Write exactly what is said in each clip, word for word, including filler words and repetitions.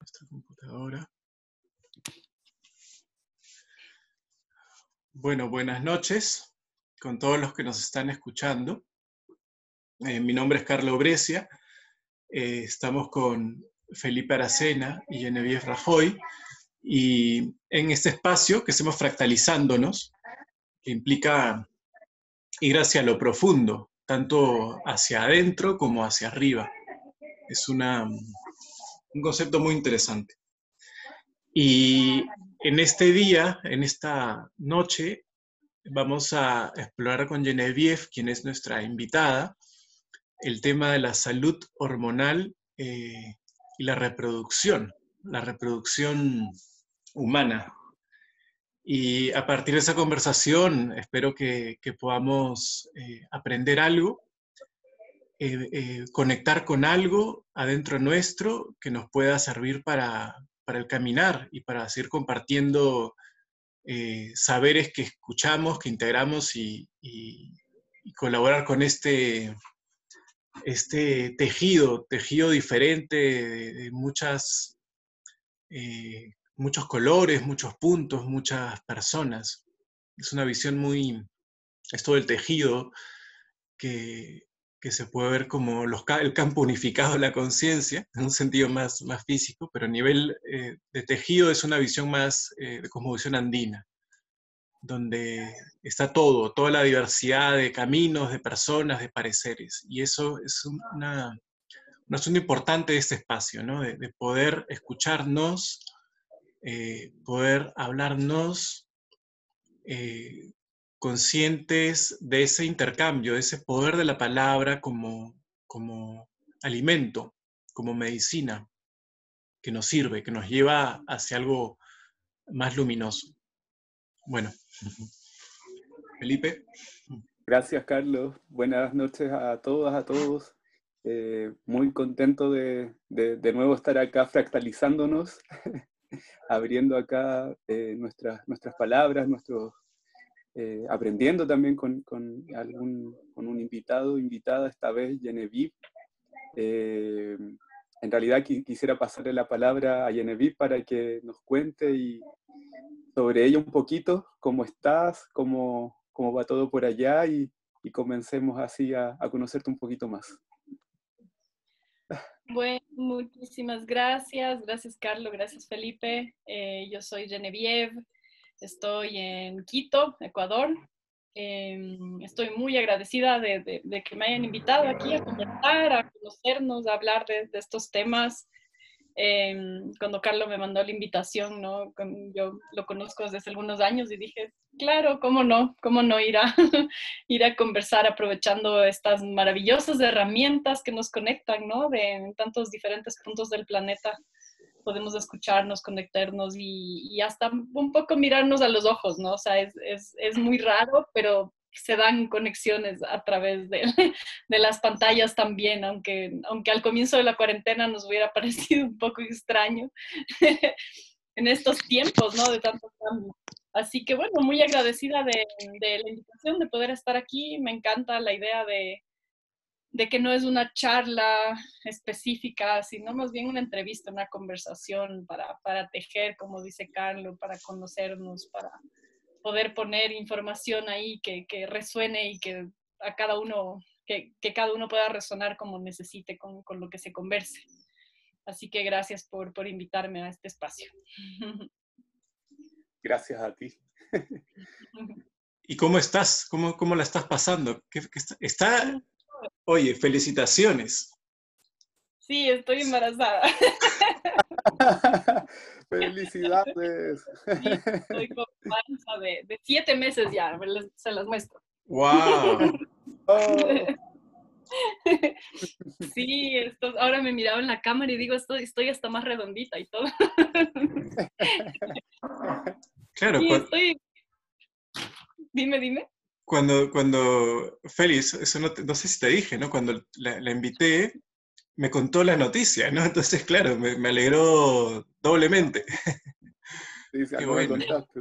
nuestra computadora. Bueno, buenas noches con todos los que nos están escuchando. Eh, mi nombre es Carlos Brescia. Eh, estamos con Felipe Aracena y Genevieve Rajoy. Y en este espacio que hacemos fractalizándonos, que implica ir hacia lo profundo, tanto hacia adentro como hacia arriba. Es una, un concepto muy interesante. Y en este día, en esta noche, vamos a explorar con Genevieve, quien es nuestra invitada, el tema de la salud hormonal eh, y la reproducción, la reproducción humana. Y a partir de esa conversación espero que, que podamos eh, aprender algo, eh, eh, conectar con algo adentro nuestro que nos pueda servir para, para el caminar y para seguir compartiendo eh, saberes que escuchamos, que integramos y, y, y colaborar con este, este tejido, tejido diferente de, de muchas, eh, muchos colores, muchos puntos, muchas personas. Es una visión muy, esto del tejido, que, que se puede ver como los, el campo unificado de la conciencia, en un sentido más, más físico, pero a nivel eh, de tejido es una visión más eh, de cosmovisión andina, donde está todo, toda la diversidad de caminos, de personas, de pareceres. Y eso es una, un asunto importante de este espacio, ¿no? De, de poder escucharnos, eh, poder hablarnos, eh, conscientes de ese intercambio, de ese poder de la palabra como, como alimento, como medicina, que nos sirve, que nos lleva hacia algo más luminoso. Bueno, Felipe. Gracias, Carlos. Buenas noches a todas, a todos. Eh, muy contento de, de, de nuevo estar acá fractalizándonos, abriendo acá eh, nuestras, nuestras palabras, nuestros, eh, aprendiendo también con, con, algún, con un invitado, invitada, esta vez Genevieve. Eh, en realidad quisiera pasarle la palabra a Genevieve para que nos cuente y sobre ella un poquito, cómo estás, cómo, cómo va todo por allá y, y comencemos así a, a conocerte un poquito más. Bueno, muchísimas gracias. Gracias, Carlos. Gracias, Felipe. Eh, yo soy Genevieve. Estoy en Quito, Ecuador. Eh, estoy muy agradecida de, de, de que me hayan invitado aquí a conversar, a conocernos, a hablar de, de estos temas. Eh, cuando Carlos me mandó la invitación, ¿no? Yo lo conozco desde hace algunos años y dije, claro, cómo no, cómo no ir a, ir a conversar aprovechando estas maravillosas herramientas que nos conectan, ¿no? De tantos diferentes puntos del planeta. Podemos escucharnos, conectarnos y, y hasta un poco mirarnos a los ojos, ¿no? O sea, es, es, es muy raro, pero se dan conexiones a través de, de las pantallas también, aunque, aunque al comienzo de la cuarentena nos hubiera parecido un poco extraño en estos tiempos, ¿no? De tanto cambio. Así que bueno, muy agradecida de, de la invitación, de poder estar aquí. Me encanta la idea de, de que no es una charla específica, sino más bien una entrevista, una conversación para, para tejer, como dice Carlos, para conocernos, para poder poner información ahí que, que resuene y que a cada uno, que, que cada uno pueda resonar como necesite con, con lo que se converse. Así que gracias por, por invitarme a este espacio. Gracias a ti. ¿Y cómo estás? ¿Cómo, cómo la estás pasando? ¿Qué, qué está, está? Oye, felicitaciones. Sí, estoy embarazada. ¡Felicidades! Sí, estoy con panza de, de siete meses ya, se las muestro. ¡Wow! Oh. Sí, esto, ahora me miraba en la cámara y digo, estoy, estoy hasta más redondita y todo. Claro, Sí, cuando, estoy... Dime, dime. Cuando, cuando Félix, eso no, te, no sé si te dije, ¿no? Cuando la, la invité, me contó la noticia, ¿no? Entonces, claro, me, me alegró doblemente. Sí, sí, Qué algo bueno. me contaste.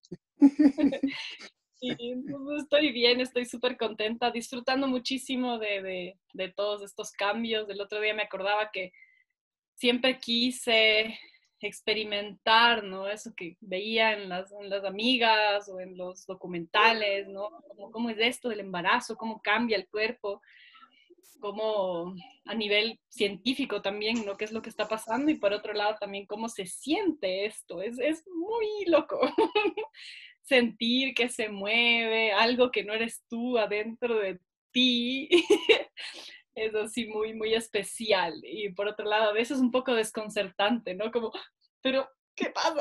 Sí, entonces estoy bien, estoy súper contenta, disfrutando muchísimo de, de, de todos estos cambios. El otro día me acordaba que siempre quise experimentar, ¿no? Eso que veía en las, en las amigas o en los documentales, ¿no? Como, ¿cómo es esto del embarazo? ¿Cómo cambia el cuerpo? Cómo a nivel científico también, ¿no? ¿Qué es lo que está pasando? Y por otro lado también cómo se siente esto. Es, es muy loco. Sentir que se mueve, algo que no eres tú adentro de ti. Es así muy, muy especial. Y por otro lado, a veces un poco desconcertante, ¿no? Como, pero, ¿qué pasa?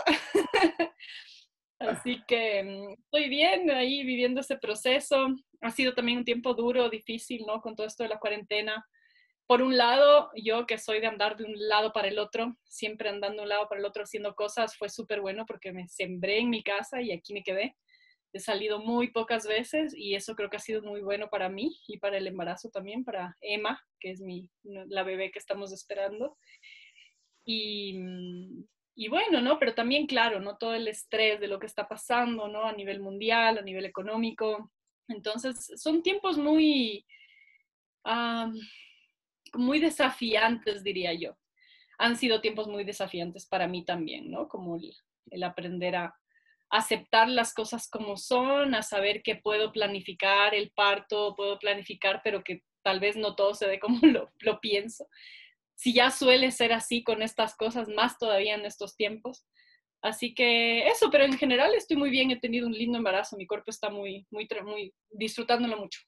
Así que mm, estoy bien ahí viviendo ese proceso. Ha sido también un tiempo duro, difícil, ¿no? Con todo esto de la cuarentena. Por un lado, yo que soy de andar de un lado para el otro, siempre andando de un lado para el otro haciendo cosas, fue súper bueno porque me sembré en mi casa y aquí me quedé. He salido muy pocas veces y eso creo que ha sido muy bueno para mí y para el embarazo también, para Emma, que es mi, la bebé que estamos esperando. Y, y bueno, ¿no? Pero también, claro, ¿no? Todo el estrés de lo que está pasando, ¿no? A nivel mundial, a nivel económico. Entonces, son tiempos muy, um, muy desafiantes, diría yo. Han sido tiempos muy desafiantes para mí también, ¿no? Como el, el aprender a aceptar las cosas como son, a saber que puedo planificar el parto, puedo planificar, pero que tal vez no todo se dé como lo, lo pienso. Si ya suele ser así con estas cosas, más todavía en estos tiempos. Así que eso, pero en general estoy muy bien, he tenido un lindo embarazo, mi cuerpo está muy, muy, muy disfrutándolo mucho.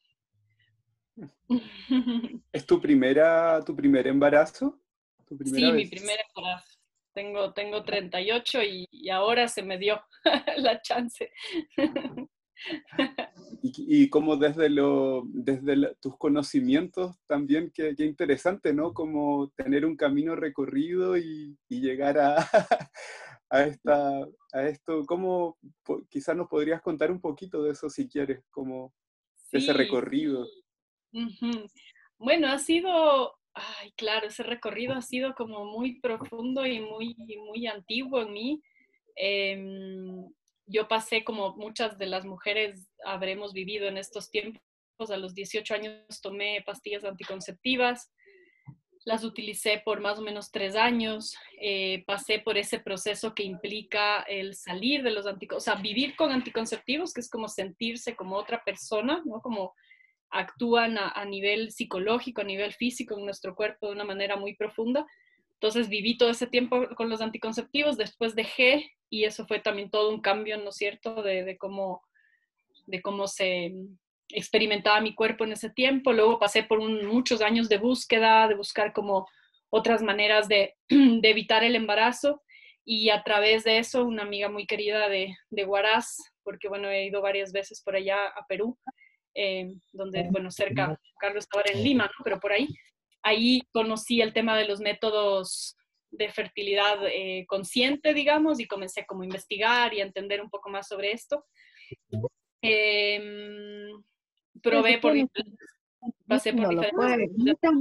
¿Es tu primera, tu primer embarazo? ¿Tu primera Sí, mi vez? primer embarazo. Tengo, tengo treinta y ocho y, y ahora se me dio la chance. Y, y como desde, lo, desde la- tus conocimientos también, qué, qué interesante, ¿no? Como tener un camino recorrido y, y llegar a, a, esta, a esto. ¿Cómo, po- quizás nos podrías contar un poquito de eso si quieres, como de ese Sí, recorrido? ujú. Bueno, ha sido, ay, claro, ese recorrido ha sido como muy profundo y muy, muy antiguo en mí. Em, yo pasé como muchas de las mujeres habremos vivido en estos tiempos. A los dieciocho años tomé pastillas anticonceptivas, las utilicé por más o menos tres años, eh, pasé por ese proceso que implica el salir de los anticonceptivos, o sea, vivir con anticonceptivos, que es como sentirse como otra persona, ¿no? Como actúan a, a nivel psicológico, a nivel físico en nuestro cuerpo de una manera muy profunda. Entonces viví todo ese tiempo con los anticonceptivos, después dejé y eso fue también todo un cambio, ¿no es cierto?, de, de cómo, de cómo se experimentaba mi cuerpo en ese tiempo. Luego pasé por un, muchos años de búsqueda, de buscar como otras maneras de, de evitar el embarazo y a través de eso una amiga muy querida de, de Huaraz, porque bueno, he ido varias veces por allá a Perú, eh, donde, bueno, cerca, Carlos estaba en Lima, ¿no? Pero por ahí, ahí conocí el tema de los métodos de fertilidad eh, consciente, digamos, y comencé como a investigar y a entender un poco más sobre esto. Eh, probé por pasé por No lo diferentes puede.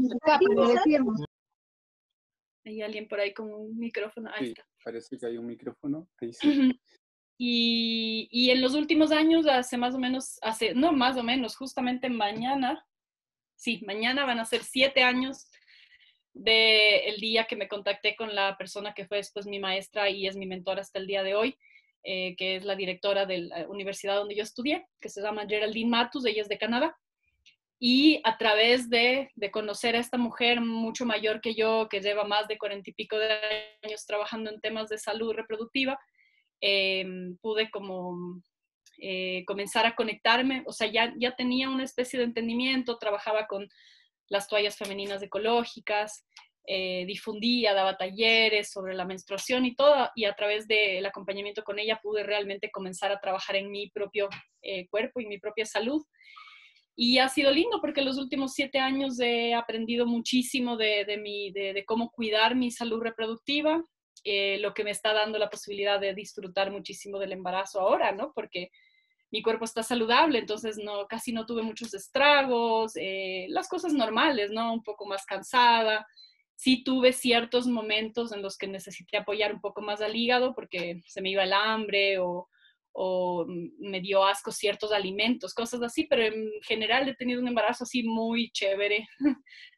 hay alguien por ahí con un micrófono, ahí Sí, está. parece que hay un micrófono. Ahí sí. Y, y en los últimos años, hace más o menos, hace, no más o menos, justamente mañana, sí, mañana van a ser siete años del día que me contacté con la persona que fue después mi maestra y es mi mentora hasta el día de hoy, eh, que es la directora de la universidad donde yo estudié, que se llama Geraldine Matus, ella es de Canadá. Y a través de, de conocer a esta mujer mucho mayor que yo, que lleva más de cuarenta y pico de años trabajando en temas de salud reproductiva, eh, pude como eh, comenzar a conectarme, o sea, ya, ya tenía una especie de entendimiento, trabajaba con las toallas femeninas ecológicas, eh, difundía, daba talleres sobre la menstruación y todo, y a través del acompañamiento con ella pude realmente comenzar a trabajar en mi propio eh, cuerpo y mi propia salud. Y ha sido lindo porque los últimos siete años he aprendido muchísimo de, de, mi, de, de cómo cuidar mi salud reproductiva, eh, lo que me está dando la posibilidad de disfrutar muchísimo del embarazo ahora, ¿no? Porque mi cuerpo está saludable, entonces no, casi no tuve muchos estragos, eh, las cosas normales, ¿no? Un poco más cansada. Sí tuve ciertos momentos en los que necesité apoyar un poco más al hígado porque se me iba el hambre o, o me dio asco ciertos alimentos, cosas así, pero en general he tenido un embarazo así muy chévere,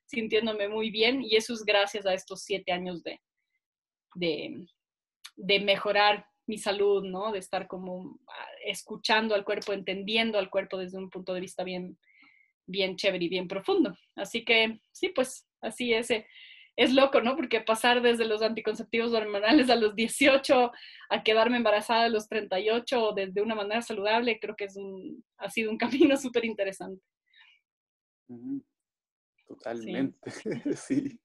sintiéndome muy bien, y eso es gracias a estos siete años de, de, de mejorar mi salud, ¿no? De estar como escuchando al cuerpo, entendiendo al cuerpo desde un punto de vista bien, bien chévere y bien profundo. Así que sí, pues así es. Es loco, ¿no? Porque pasar desde los anticonceptivos hormonales a los dieciocho a quedarme embarazada a los treinta y ocho de una manera saludable, creo que es un, ha sido un camino súper interesante. Mm, totalmente, sí.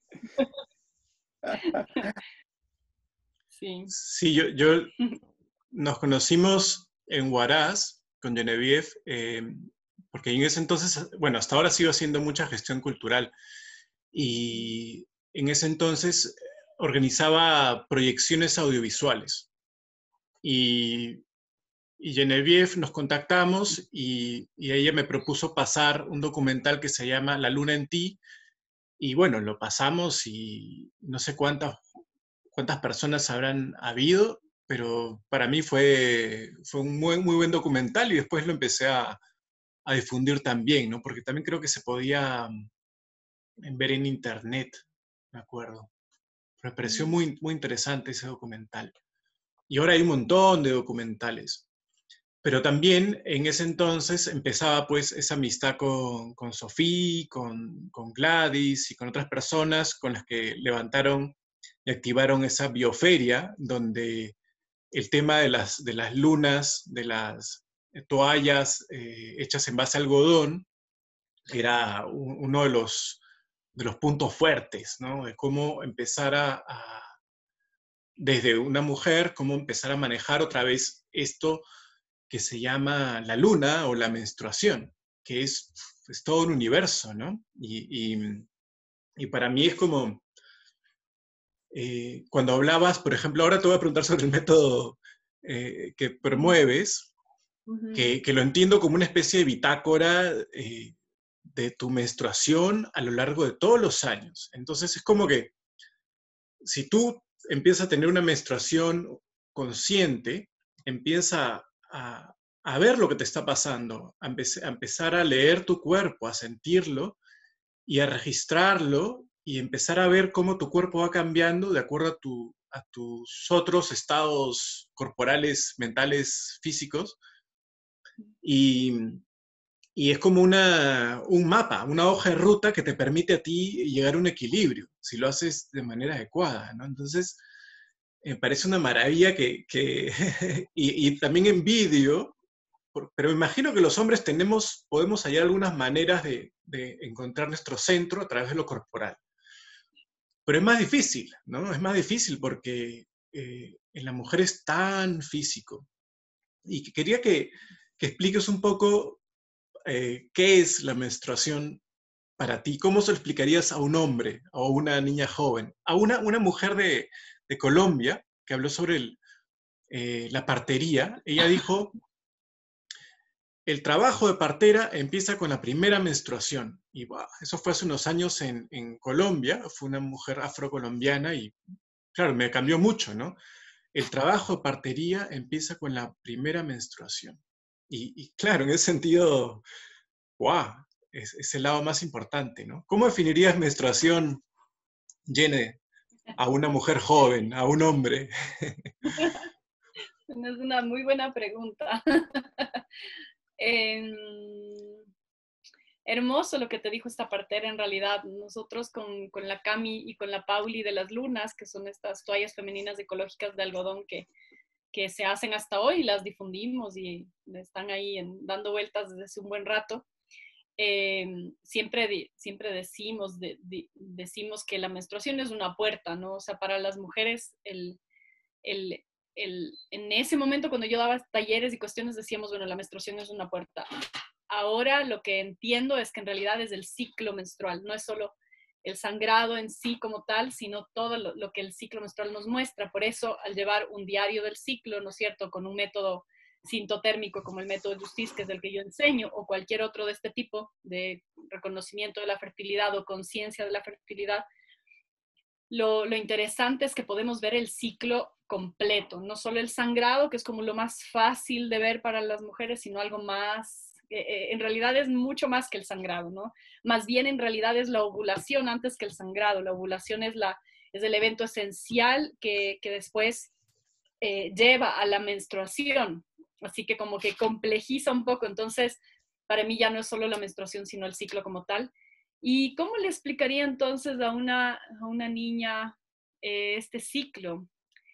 Sí. Sí, yo, yo nos conocimos en Huaraz con Genevieve, eh, porque en ese entonces, bueno, hasta ahora sigo haciendo mucha gestión cultural, y en ese entonces organizaba proyecciones audiovisuales. Y, y Genevieve nos contactamos y, y ella me propuso pasar un documental que se llama La Luna en Ti, y bueno, lo pasamos y no sé cuántas, cuántas personas habrán habido, pero para mí fue, fue un muy, muy buen documental, y después lo empecé a, a difundir también, ¿no? Porque también creo que se podía ver en internet, me acuerdo. Pero me pareció muy, muy interesante ese documental. Y ahora hay un montón de documentales. Pero también en ese entonces empezaba pues esa amistad con, con Sofía, con, con Gladys y con otras personas con las que levantaron y activaron esa bioferia, donde el tema de las, de las lunas, de las toallas eh, hechas en base a algodón, era un, uno de los, de los puntos fuertes, ¿no? De cómo empezar a, a, desde una mujer, cómo empezar a manejar otra vez esto que se llama la luna o la menstruación, que es, es todo un universo, ¿no? Y, y, y para mí es como, eh, cuando hablabas, por ejemplo, ahora te voy a preguntar sobre el método eh, que promueves, Uh-huh. que, que, lo entiendo como una especie de bitácora eh, de tu menstruación a lo largo de todos los años. Entonces es como que si tú empiezas a tener una menstruación consciente, empieza a, a ver lo que te está pasando, a, empe a empezar a leer tu cuerpo, a sentirlo y a registrarlo, y empezar a ver cómo tu cuerpo va cambiando de acuerdo a, tu, a tus otros estados corporales, mentales, físicos. Y, y es como una, un mapa, una hoja de ruta que te permite a ti llegar a un equilibrio, si lo haces de manera adecuada, ¿no? Entonces, me parece una maravilla que, que y, y también envidio, pero me imagino que los hombres tenemos, podemos hallar algunas maneras de, de encontrar nuestro centro a través de lo corporal. Pero es más difícil, ¿no? Es más difícil porque eh, en la mujer es tan físico. Y quería que, que expliques un poco eh, qué es la menstruación para ti. ¿Cómo se lo explicarías a un hombre o a una niña joven? A una, una mujer de, de Colombia que habló sobre el, eh, la partería. Ella dijo, el trabajo de partera empieza con la primera menstruación. Y wow, eso fue hace unos años en, en Colombia. Fue una mujer afrocolombiana y, claro, me cambió mucho, ¿no? El trabajo de partería empieza con la primera menstruación. Y, y claro, en ese sentido, wow, es, es el lado más importante, ¿no? ¿Cómo definirías menstruación, Jene, a una mujer joven, a un hombre? Es una muy buena pregunta. eh, hermoso lo que te dijo esta partera, en realidad. Nosotros con, con la Cami y con la Pauli de las Lunas, que son estas toallas femeninas ecológicas de algodón que, que se hacen hasta hoy, las difundimos y están ahí en, dando vueltas desde hace un buen rato. Eh, siempre, siempre decimos, de, de, decimos que la menstruación es una puerta, ¿no? O sea, para las mujeres, el, el, el, en ese momento cuando yo daba talleres y cuestiones decíamos, bueno, la menstruación es una puerta. Ahora lo que entiendo es que en realidad es el ciclo menstrual, no es solo el sangrado en sí como tal, sino todo lo, lo que el ciclo menstrual nos muestra. Por eso, al llevar un diario del ciclo, ¿no es cierto?, con un método sintotérmico como el método Justice, que es el que yo enseño, o cualquier otro de este tipo de reconocimiento de la fertilidad o conciencia de la fertilidad, lo, lo interesante es que podemos ver el ciclo completo, no solo el sangrado, que es como lo más fácil de ver para las mujeres, sino algo más eh, en realidad es mucho más que el sangrado, ¿no? Más bien en realidad es la ovulación antes que el sangrado. La ovulación es, la, es el evento esencial que, que después eh, lleva a la menstruación. Así que como que complejiza un poco. Entonces, para mí ya no es solo la menstruación, sino el ciclo como tal. ¿Y cómo le explicaría entonces a una, a una niña eh, este ciclo?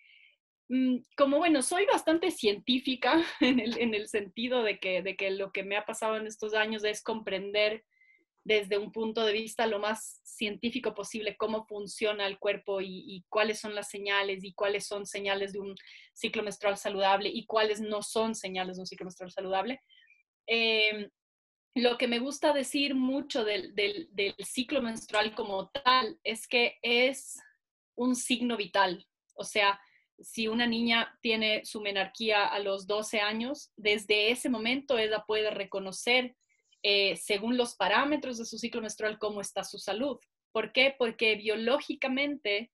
Como bueno, soy bastante científica en el, en el sentido de que, de que lo que me ha pasado en estos años es comprender desde un punto de vista lo más científico posible cómo funciona el cuerpo y, y cuáles son las señales y cuáles son señales de un ciclo menstrual saludable y cuáles no son señales de un ciclo menstrual saludable. Eh, lo que me gusta decir mucho del, del, del ciclo menstrual como tal es que es un signo vital. O sea, si una niña tiene su menarquía a los doce años, desde ese momento ella puede reconocer, eh, según los parámetros de su ciclo menstrual, cómo está su salud. ¿Por qué? Porque biológicamente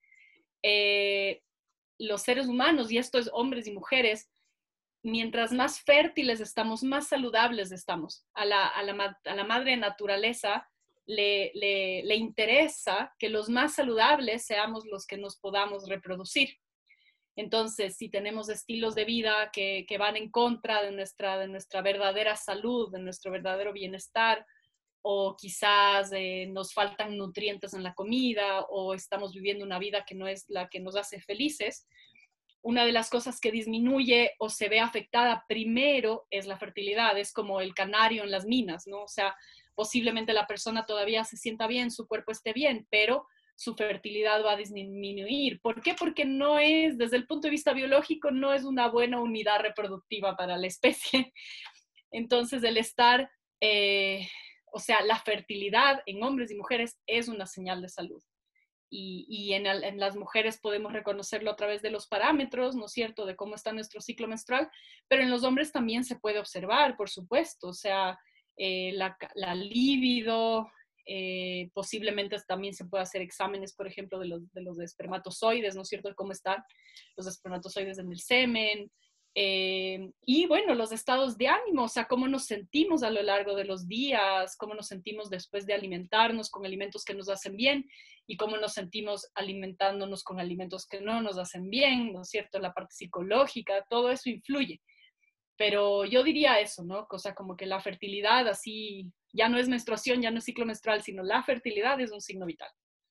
eh, los seres humanos, y esto es hombres y mujeres, mientras más fértiles estamos, más saludables estamos. A la, a la, a la madre naturaleza le, le, le interesa que los más saludables seamos los que nos podamos reproducir. Entonces, si tenemos estilos de vida que, que van en contra de nuestra, de nuestra verdadera salud, de nuestro verdadero bienestar, o quizás eh, nos faltan nutrientes en la comida, o estamos viviendo una vida que no es la que nos hace felices, una de las cosas que disminuye o se ve afectada primero es la fertilidad. Es como el canario en las minas, ¿no? O sea, posiblemente la persona todavía se sienta bien, su cuerpo esté bien, pero su fertilidad va a disminuir. ¿Por qué? Porque no es, desde el punto de vista biológico, no es una buena unidad reproductiva para la especie. Entonces, el estar, eh, o sea, la fertilidad en hombres y mujeres es una señal de salud. Y, y en, el, en las mujeres podemos reconocerlo a través de los parámetros, ¿no es cierto?, de cómo está nuestro ciclo menstrual, pero en los hombres también se puede observar, por supuesto, o sea, eh, la, la libido, eh, posiblemente también se puede hacer exámenes, por ejemplo, de los, de los espermatozoides, ¿no es cierto?, de cómo están los espermatozoides en el semen, eh, y bueno, los estados de ánimo, o sea, cómo nos sentimos a lo largo de los días, cómo nos sentimos después de alimentarnos con alimentos que nos hacen bien y cómo nos sentimos alimentándonos con alimentos que no nos hacen bien, ¿no es cierto? La parte psicológica, todo eso influye. Pero yo diría eso, ¿no? O sea, como que la fertilidad así, ya no es menstruación, ya no es ciclo menstrual, sino la fertilidad es un signo vital.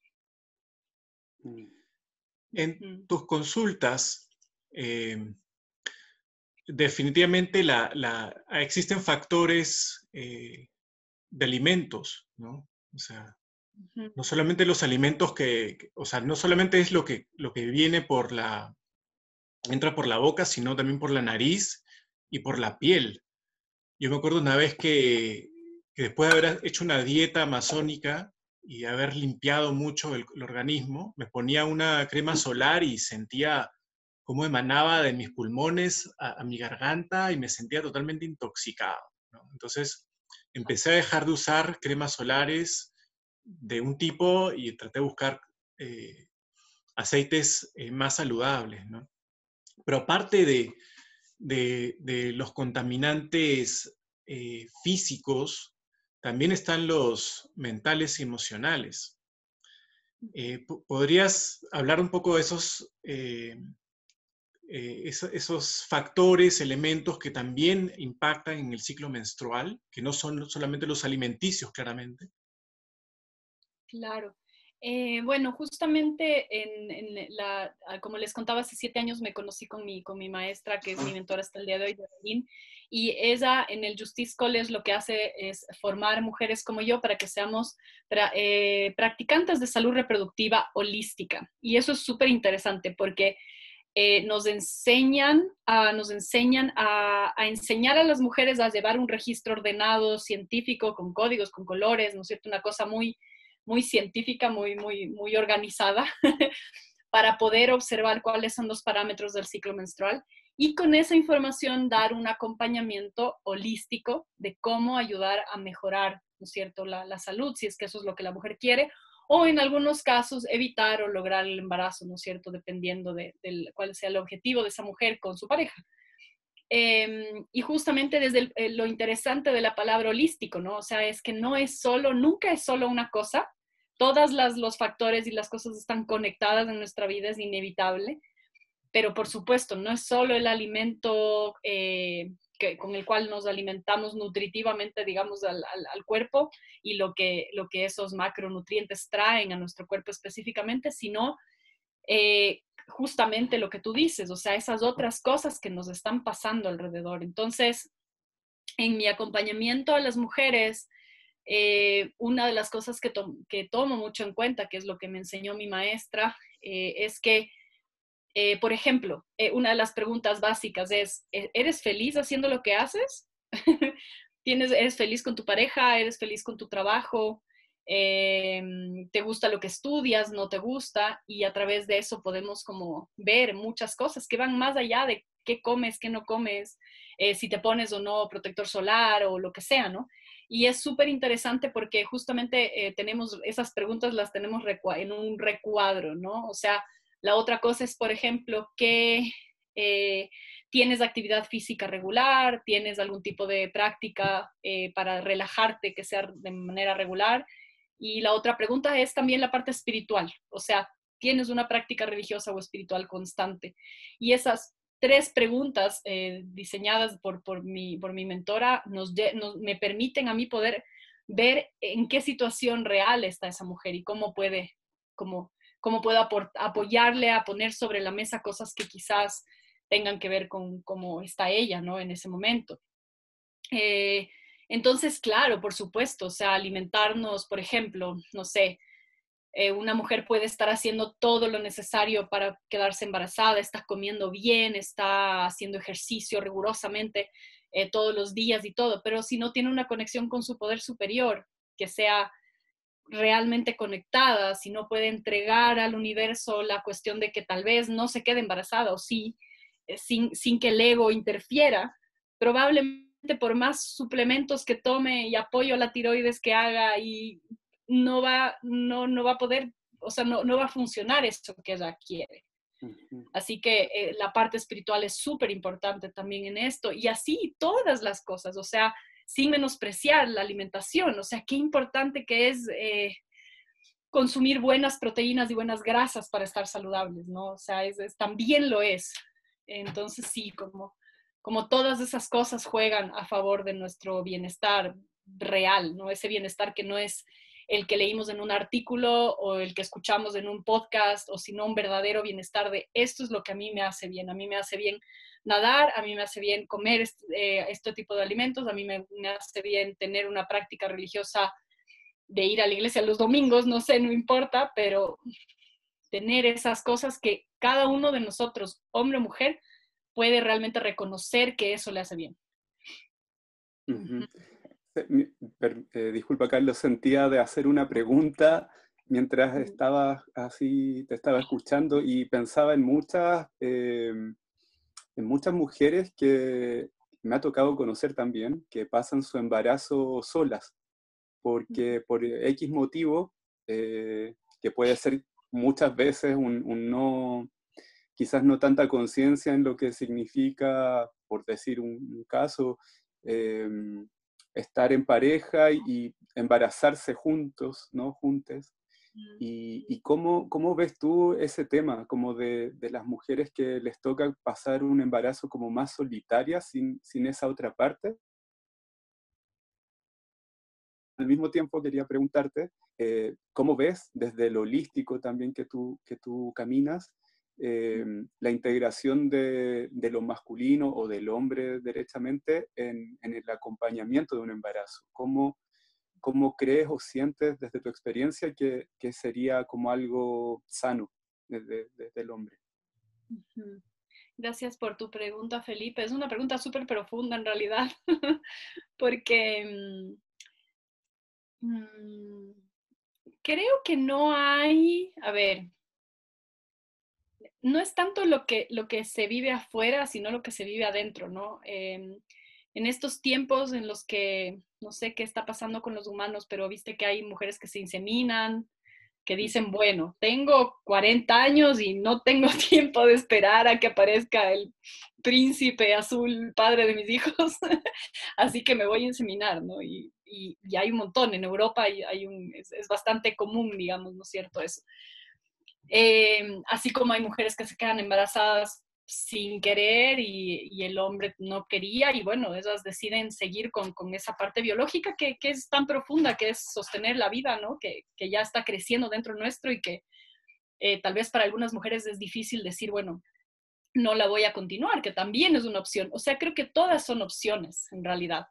En mm. tus consultas, eh, definitivamente la, la, existen factores eh, de alimentos, ¿no? O sea, uh-huh. no solamente los alimentos que, que, o sea, no solamente es lo que, lo que viene por la, entra por la boca, sino también por la nariz y por la piel. Yo me acuerdo una vez que, que después de haber hecho una dieta amazónica y de haber limpiado mucho el, el organismo, me ponía una crema solar y sentía cómo emanaba de mis pulmones a, a mi garganta y me sentía totalmente intoxicado, ¿no? Entonces empecé a dejar de usar cremas solares de un tipo y traté de buscar eh, aceites eh, más saludables, ¿no? Pero aparte de, de, de los contaminantes eh, físicos, también están los mentales y emocionales. Eh, ¿Podrías hablar un poco de esos... Eh, Eh, es, esos factores, elementos que también impactan en el ciclo menstrual, que no son solamente los alimenticios, claramente? Claro. Eh, bueno, justamente en, en la, como les contaba, hace siete años me conocí con mi, con mi maestra, que es mi mentora hasta el día de hoy, Berlín, y ella en el Justice College lo que hace es formar mujeres como yo para que seamos pra, eh, practicantes de salud reproductiva holística. Y eso es súper interesante porque Eh, nos enseñan, a, nos enseñan a, a enseñar a las mujeres a llevar un registro ordenado, científico, con códigos, con colores, ¿no es cierto? Una cosa muy, muy científica, muy, muy, muy organizada, para poder observar cuáles son los parámetros del ciclo menstrual y con esa información dar un acompañamiento holístico de cómo ayudar a mejorar, ¿no es cierto?, la, la salud, si es que eso es lo que la mujer quiere, o en algunos casos evitar o lograr el embarazo, ¿no es cierto?, dependiendo de, de cuál sea el objetivo de esa mujer con su pareja. Eh, y justamente desde el, eh, lo interesante de la palabra holístico, ¿no? O sea, es que no es solo, nunca es solo una cosa. Todas las, los factores y las cosas están conectadas en nuestra vida, es inevitable. Pero por supuesto, no es solo el alimento eh, que, con el cual nos alimentamos nutritivamente, digamos, al, al, al cuerpo y lo que, lo que esos macronutrientes traen a nuestro cuerpo específicamente, sino eh, justamente lo que tú dices, o sea, esas otras cosas que nos están pasando alrededor. Entonces, en mi acompañamiento a las mujeres, eh, una de las cosas que, to que tomo mucho en cuenta, que es lo que me enseñó mi maestra, eh, es que, eh, por ejemplo, eh, una de las preguntas básicas es, ¿eres feliz haciendo lo que haces? ¿Tienes, ¿Eres feliz con tu pareja? ¿Eres feliz con tu trabajo? Eh, ¿Te gusta lo que estudias? ¿No te gusta? Y a través de eso podemos como ver muchas cosas que van más allá de qué comes, qué no comes, eh, si te pones o no protector solar o lo que sea, ¿no? Y es súper interesante porque justamente eh, tenemos esas preguntas, las tenemos en un recuadro, ¿no? O sea, la otra cosa es, por ejemplo, que eh, tienes actividad física regular, tienes algún tipo de práctica eh, para relajarte que sea de manera regular. Y la otra pregunta es también la parte espiritual, o sea, ¿tienes una práctica religiosa o espiritual constante? Y esas tres preguntas eh, diseñadas por, por, mi, por mi mentora nos, nos, me permiten a mí poder ver en qué situación real está esa mujer y cómo puede, cómo, cómo puedo apoyarle a poner sobre la mesa cosas que quizás tengan que ver con cómo está ella, ¿no? En ese momento. Eh, entonces, claro, por supuesto, o sea, alimentarnos, por ejemplo, no sé, eh, una mujer puede estar haciendo todo lo necesario para quedarse embarazada, está comiendo bien, está haciendo ejercicio rigurosamente eh, todos los días y todo, pero si no tiene una conexión con su poder superior, que sea realmente conectada, si no puede entregar al universo la cuestión de que tal vez no se quede embarazada o sí, eh, sin, sin que el ego interfiera, probablemente por más suplementos que tome y apoyo a la tiroides que haga y no va, no, no va a poder, o sea, no, no va a funcionar eso que ella quiere. Uh-huh. Así que eh, la parte espiritual es súper importante también en esto y así todas las cosas, o sea, sin menospreciar la alimentación, o sea, qué importante que es eh, consumir buenas proteínas y buenas grasas para estar saludables, ¿no? O sea, es, es, también lo es. Entonces, sí, como, como todas esas cosas juegan a favor de nuestro bienestar real, ¿no? Ese bienestar que no es el que leímos en un artículo o el que escuchamos en un podcast, o sino un verdadero bienestar de esto es lo que a mí me hace bien. A mí me hace bien nadar, a mí me hace bien comer este, eh, este tipo de alimentos, a mí me, me hace bien tener una práctica religiosa de ir a la iglesia los domingos, no sé, no importa, pero tener esas cosas que cada uno de nosotros, hombre o mujer, puede realmente reconocer que eso le hace bien. Uh-huh. Eh, disculpa, Carlos, sentía de hacer una pregunta mientras estaba así, te estaba escuchando y pensaba en muchas, eh, en muchas mujeres que me ha tocado conocer también, que pasan su embarazo solas, porque por X motivo, eh, que puede ser muchas veces un, un no, quizás no tanta conciencia en lo que significa, por decir un, un caso, eh, estar en pareja y embarazarse juntos, ¿no? Juntes. ¿Y, y cómo, cómo ves tú ese tema, como de, de las mujeres que les toca pasar un embarazo como más solitaria, sin, sin esa otra parte? Al mismo tiempo quería preguntarte, eh, ¿cómo ves desde lo holístico también que tú, que tú caminas, eh, la integración de, de lo masculino o del hombre derechamente en, en el acompañamiento de un embarazo? ¿Cómo, cómo crees o sientes desde tu experiencia que, que sería como algo sano desde, desde el hombre? Uh-huh. Gracias por tu pregunta, Felipe. Es una pregunta súper profunda en realidad, porque mmm, creo que no hay, a ver, no es tanto lo que, lo que se vive afuera, sino lo que se vive adentro, ¿no? Eh, en estos tiempos en los que no sé qué está pasando con los humanos, pero viste que hay mujeres que se inseminan, que dicen, bueno, tengo cuarenta años y no tengo tiempo de esperar a que aparezca el príncipe azul, padre de mis hijos, así que me voy a inseminar, ¿no? Y, y, y hay un montón, en Europa hay, hay un, es, es bastante común, digamos, ¿no es cierto eso? Eh, así como hay mujeres que se quedan embarazadas sin querer y, y el hombre no quería, y bueno, ellas deciden seguir con, con esa parte biológica que, que es tan profunda, que es sostener la vida, ¿no? Que, que ya está creciendo dentro nuestro y que eh, tal vez para algunas mujeres es difícil decir, bueno, no la voy a continuar, que también es una opción. O sea, creo que todas son opciones en realidad.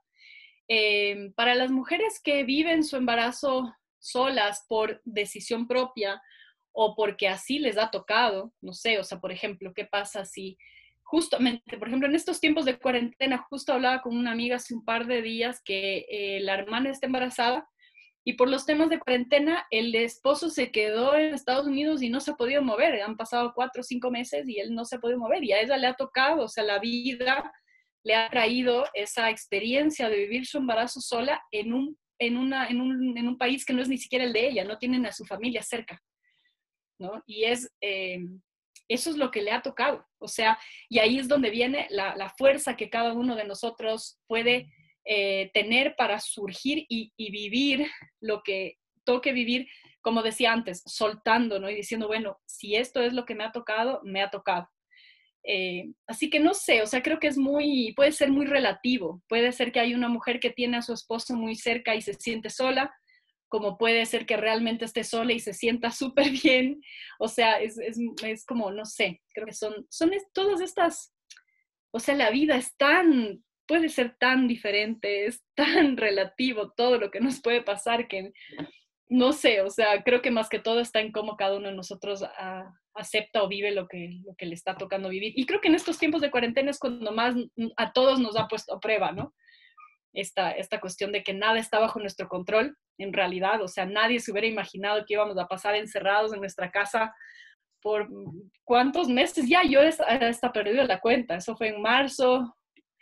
Eh, para las mujeres que viven su embarazo solas por decisión propia o porque así les ha tocado, no sé, o sea, por ejemplo, ¿qué pasa si justamente, por ejemplo, en estos tiempos de cuarentena, justo hablaba con una amiga hace un par de días que eh, la hermana está embarazada y por los temas de cuarentena el esposo se quedó en Estados Unidos y no se ha podido mover, han pasado cuatro o cinco meses y él no se ha podido mover y a ella le ha tocado, o sea, la vida le ha traído esa experiencia de vivir su embarazo sola en un, en, una, en, un, en un país que no es ni siquiera el de ella, no tienen a su familia cerca, ¿no? Y es, eh, eso es lo que le ha tocado, o sea, y ahí es donde viene la, la fuerza que cada uno de nosotros puede eh, tener para surgir y, y vivir lo que toque vivir, como decía antes, soltando, ¿no? Y diciendo, bueno, si esto es lo que me ha tocado, me ha tocado. Eh, así que no sé, o sea, creo que es muy, puede ser muy relativo. Puede ser que hay una mujer que tiene a su esposo muy cerca y se siente sola, como puede ser que realmente esté sola y se sienta súper bien. O sea, es, es, es como, no sé, creo que son, son es, todas estas, o sea, la vida es tan, puede ser tan diferente, es tan relativo todo lo que nos puede pasar que no sé, o sea, creo que más que todo está en cómo cada uno de nosotros a, acepta o vive lo que, lo que le está tocando vivir. Y creo que en estos tiempos de cuarentena es cuando más a todos nos ha puesto a prueba, ¿no? Esta, esta cuestión de que nada está bajo nuestro control, en realidad, o sea, nadie se hubiera imaginado que íbamos a pasar encerrados en nuestra casa por cuántos meses, ya yo hasta perdido la cuenta, eso fue en marzo,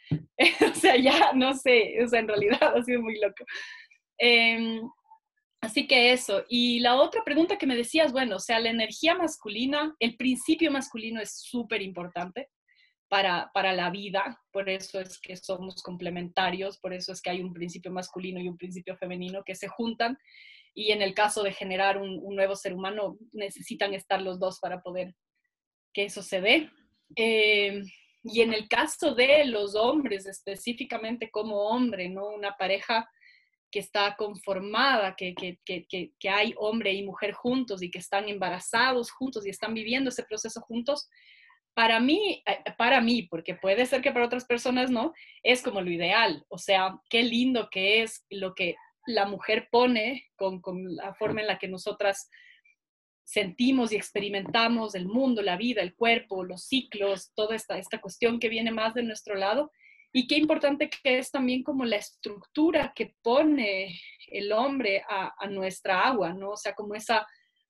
o sea, ya no sé, o sea, en realidad ha sido muy loco. Eh, Así que eso. Y la otra pregunta que me decías, bueno, o sea, la energía masculina, el principio masculino es súper importante para, para la vida, por eso es que somos complementarios, por eso es que hay un principio masculino y un principio femenino que se juntan y en el caso de generar un, un nuevo ser humano necesitan estar los dos para poder que eso se dé. Eh, y en el caso de los hombres, específicamente como hombre, ¿no? Una pareja que está conformada, que, que, que, que hay hombre y mujer juntos y que están embarazados juntos y están viviendo ese proceso juntos, para mí, para mí, porque puede ser que para otras personas no, es como lo ideal. O sea, qué lindo que es lo que la mujer pone con, con la forma en la que nosotras sentimos y experimentamos el mundo, la vida, el cuerpo, los ciclos, toda esta, esta cuestión que viene más de nuestro lado. Y qué importante que es también como la estructura que pone el hombre a, a nuestra agua, ¿no? O sea, como esa,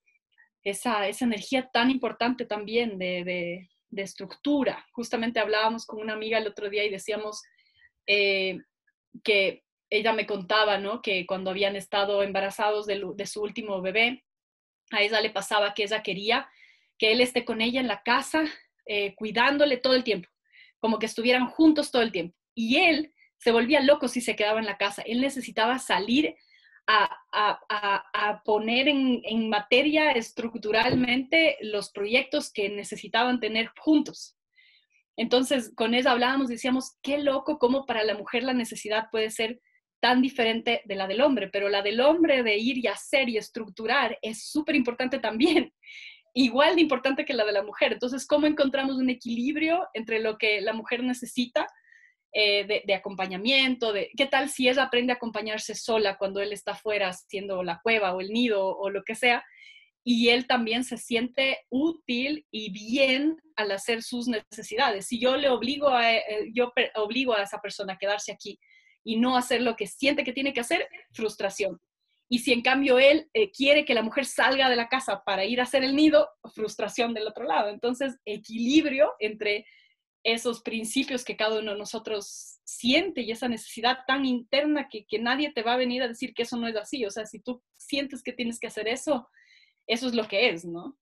esa, esa energía tan importante también de, de, de estructura. Justamente hablábamos con una amiga el otro día y decíamos eh, que ella me contaba, ¿no? Que cuando habían estado embarazados de, de su último bebé, a ella le pasaba que ella quería que él esté con ella en la casa, eh, cuidándole todo el tiempo, como que estuvieran juntos todo el tiempo. Y él se volvía loco si se quedaba en la casa. Él necesitaba salir a, a, a, a poner en, en materia estructuralmente los proyectos que necesitaban tener juntos. Entonces, con ella hablábamos, decíamos, qué loco cómo para la mujer la necesidad puede ser tan diferente de la del hombre, pero la del hombre de ir y hacer y estructurar es súper importante también, igual de importante que la de la mujer. Entonces, ¿cómo encontramos un equilibrio entre lo que la mujer necesita eh, de, de acompañamiento? De, ¿qué tal si ella aprende a acompañarse sola cuando él está afuera haciendo la cueva o el nido o lo que sea? Y él también se siente útil y bien al hacer sus necesidades. Si yo le obligo a, eh, yo obligo a esa persona a quedarse aquí y no hacer lo que siente que tiene que hacer, frustración. Y si en cambio él eh, quiere que la mujer salga de la casa para ir a hacer el nido, frustración del otro lado. Entonces, equilibrio entre esos principios que cada uno de nosotros siente y esa necesidad tan interna que, que nadie te va a venir a decir que eso no es así. O sea, si tú sientes que tienes que hacer eso, eso es lo que es, ¿no?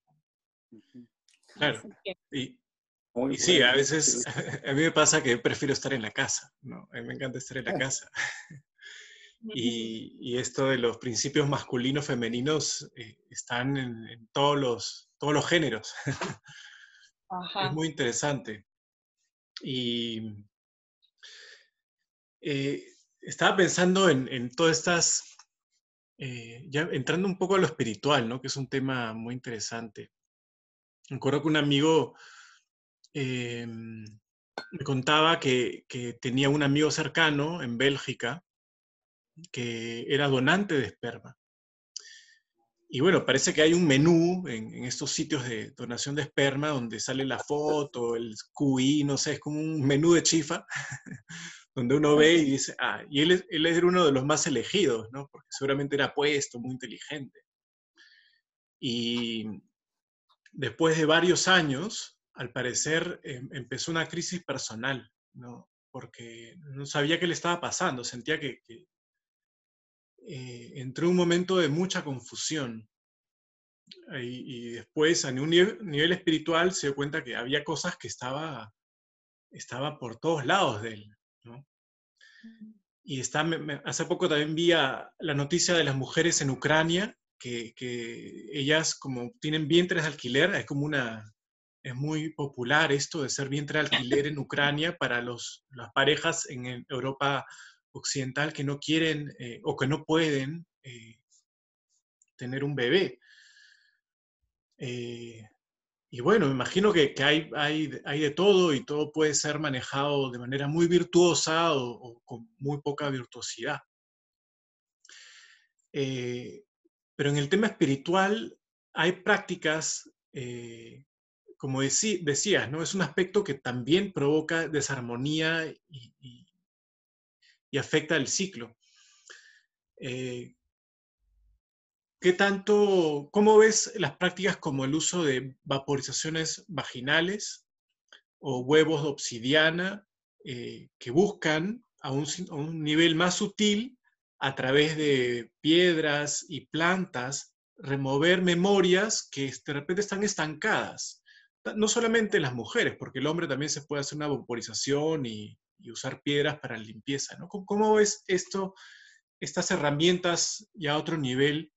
Claro. Así que, Y, Muy y sí, a bueno, veces sí. a mí me pasa que prefiero estar en la casa, ¿no? A mí me encanta estar en la casa. ujú, Y, y esto de los principios masculinos, femeninos, eh, están en, en todos los, todos los géneros. Es ajá, muy interesante. Y eh, estaba pensando en, en todas estas, eh, ya entrando un poco a lo espiritual, ¿no? Que es un tema muy interesante. Me acuerdo que un amigo eh, me contaba que, que tenía un amigo cercano en Bélgica que era donante de esperma. Y bueno, parece que hay un menú en, en estos sitios de donación de esperma donde sale la foto, el Q I, no sé, es como un menú de chifa, donde uno ve y dice, ah, y él, es- él era uno de los más elegidos, ¿no? Porque seguramente era puesto, muy inteligente. Y después de varios años, al parecer, em- empezó una crisis personal, ¿no? Porque no sabía qué le estaba pasando, sentía que, que, eh, entró en un momento de mucha confusión. Y, y después, a un nivel, nivel espiritual, se dio cuenta que había cosas que estaba, estaba por todos lados de él, ¿no? Y está, me- me- hace poco también vi a- la noticia de las mujeres en Ucrania, que, que ellas como tienen vientres de alquiler, es como una, es muy popular esto de ser vientre de alquiler en Ucrania para los, las parejas en el- Europa occidental que no quieren eh, o que no pueden eh, tener un bebé. Eh, y bueno, me imagino que, que hay, hay, hay de todo y todo puede ser manejado de manera muy virtuosa o, o con muy poca virtuosidad. Eh, pero en el tema espiritual hay prácticas, eh, como decí, decías, ¿no? Es un aspecto que también provoca desarmonía y, y, y afecta el ciclo. Eh, ¿Qué tanto, cómo ves las prácticas como el uso de vaporizaciones vaginales o huevos de obsidiana eh, que buscan a un, a un nivel más sutil a través de piedras y plantas remover memorias que de repente están estancadas? No solamente las mujeres, porque el hombre también se puede hacer una vaporización y, y usar piedras para limpieza, ¿no? ¿Cómo, cómo ves esto, estas herramientas ya a otro nivel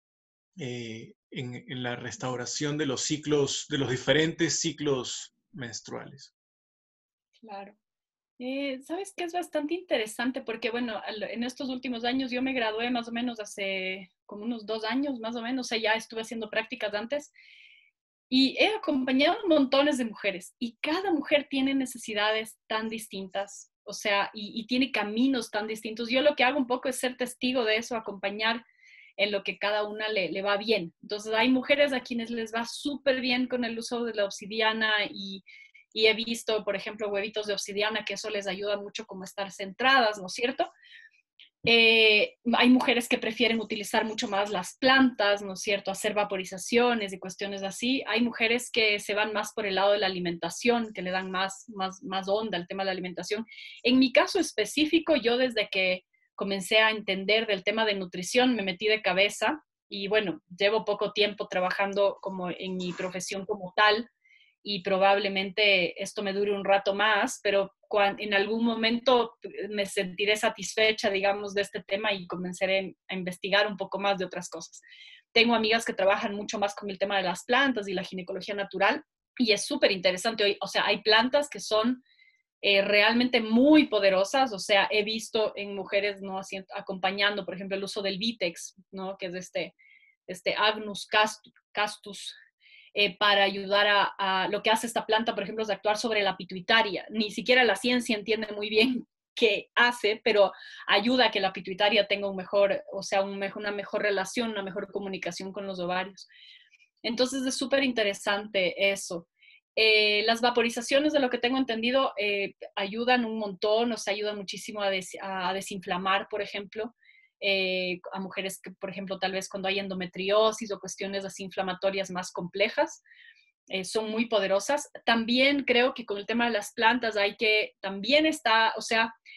eh, en, en la restauración de los ciclos, de los diferentes ciclos menstruales? claro. Eh, ¿sabes qué? Es bastante interesante porque, bueno, al- en estos últimos años yo me gradué más o menos hace como unos dos años, más o menos, o sea, ya estuve haciendo prácticas antes y he acompañado a montones de mujeres y cada mujer tiene necesidades tan distintas, o sea, y, y tiene caminos tan distintos. Yo lo que hago un poco es ser testigo de eso, acompañar en lo que cada una le, le va bien. Entonces, hay mujeres a quienes les va súper bien con el uso de la obsidiana y, y he visto, por ejemplo, huevitos de obsidiana, que eso les ayuda mucho como a estar centradas, ¿no es cierto? Eh, hay mujeres que prefieren utilizar mucho más las plantas, ¿no es cierto? Hacer vaporizaciones y cuestiones así. Hay mujeres que se van más por el lado de la alimentación, que le dan más, más, más onda al tema de la alimentación. En mi caso específico, yo desde que comencé a entender del tema de nutrición, me metí de cabeza y bueno, llevo poco tiempo trabajando como en mi profesión como tal y probablemente esto me dure un rato más, pero cuando, en algún momento me sentiré satisfecha, digamos, de este tema y comenzaré a investigar un poco más de otras cosas. Tengo amigas que trabajan mucho más con el tema de las plantas y la ginecología natural y es súper interesante. O sea, hay plantas que son eh, realmente muy poderosas, o sea, he visto en mujeres no haciendo, acompañando, por ejemplo, el uso del Vitex, ¿no? Que es este, este Agnus castus, castus eh, para ayudar a, a, lo que hace esta planta, por ejemplo, es actuar sobre la pituitaria. Ni siquiera la ciencia entiende muy bien qué hace, pero ayuda a que la pituitaria tenga un mejor, o sea, un mejor, una mejor relación, una mejor comunicación con los ovarios. Entonces es súper interesante eso. Eh, las vaporizaciones, de lo que tengo entendido, eh, ayudan un montón, o sea, ayudan muchísimo a, des, a desinflamar, por ejemplo, eh, a mujeres que, por ejemplo, tal vez cuando hay endometriosis o cuestiones así inflamatorias más complejas, eh, son muy poderosas. También creo que con el tema de las plantas hay que, también está, o sea,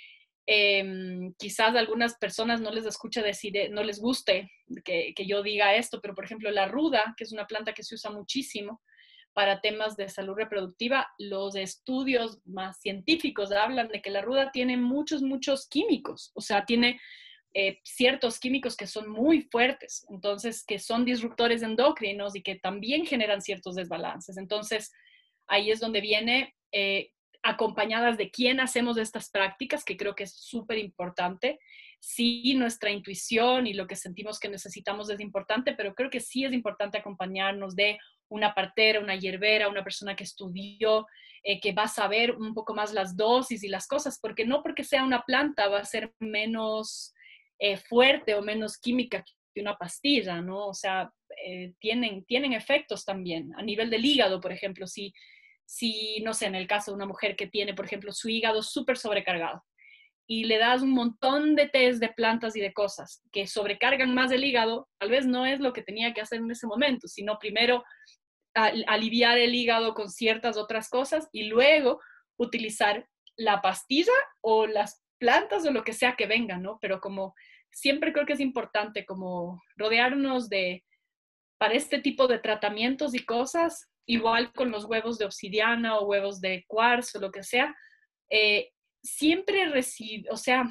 Eh, quizás a algunas personas no les escuche decir, no les guste que, que yo diga esto, pero por ejemplo la ruda, que es una planta que se usa muchísimo para temas de salud reproductiva, los estudios más científicos hablan de que la ruda tiene muchos, muchos químicos, o sea, tiene eh, ciertos químicos que son muy fuertes, entonces que son disruptores endocrinos y que también generan ciertos desbalances. Entonces, ahí es donde viene, eh, acompañadas de quién hacemos estas prácticas, que creo que es súper importante. Sí, nuestra intuición y lo que sentimos que necesitamos es importante, pero creo que sí es importante acompañarnos de una partera, una hierbera, una persona que estudió, eh, que va a saber un poco más las dosis y las cosas, porque no porque sea una planta va a ser menos eh, fuerte o menos química que una pastilla, ¿no? O sea, eh, tienen, tienen efectos también a nivel del hígado, por ejemplo, si si, no sé, en el caso de una mujer que tiene, por ejemplo, su hígado súper sobrecargado y le das un montón de tés de plantas y de cosas que sobrecargan más el hígado, tal vez no es lo que tenía que hacer en ese momento, sino primero a, aliviar el hígado con ciertas otras cosas y luego utilizar la pastilla o las plantas o lo que sea que venga, ¿no? Pero como siempre creo que es importante como rodearnos de, para este tipo de tratamientos y cosas, igual con los huevos de obsidiana o huevos de cuarzo, lo que sea, eh, siempre recibe, o sea,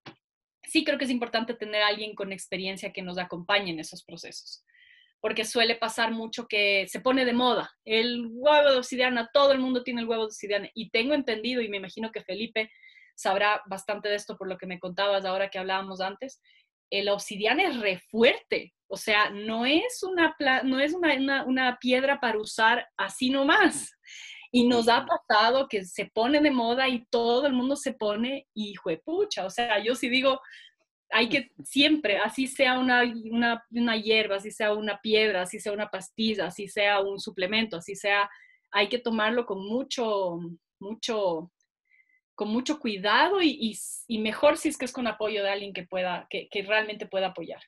sí creo que es importante tener a alguien con experiencia que nos acompañe en esos procesos, porque suele pasar mucho que se pone de moda el huevo de obsidiana, todo el mundo tiene el huevo de obsidiana, y tengo entendido, y me imagino que Felipe sabrá bastante de esto por lo que me contabas ahora que hablábamos antes, la obsidiana es re fuerte, o sea, no es una, no es una, una, una piedra para usar así nomás. Y nos ha pasado que se pone de moda y todo el mundo se pone y juepucha, o sea, yo sí digo, hay que siempre, así sea una, una, una hierba, así sea una piedra, así sea una pastilla, así sea un suplemento, así sea, hay que tomarlo con mucho, mucho, con mucho cuidado y, y, y mejor si es que es con apoyo de alguien que pueda, que, que realmente pueda apoyar.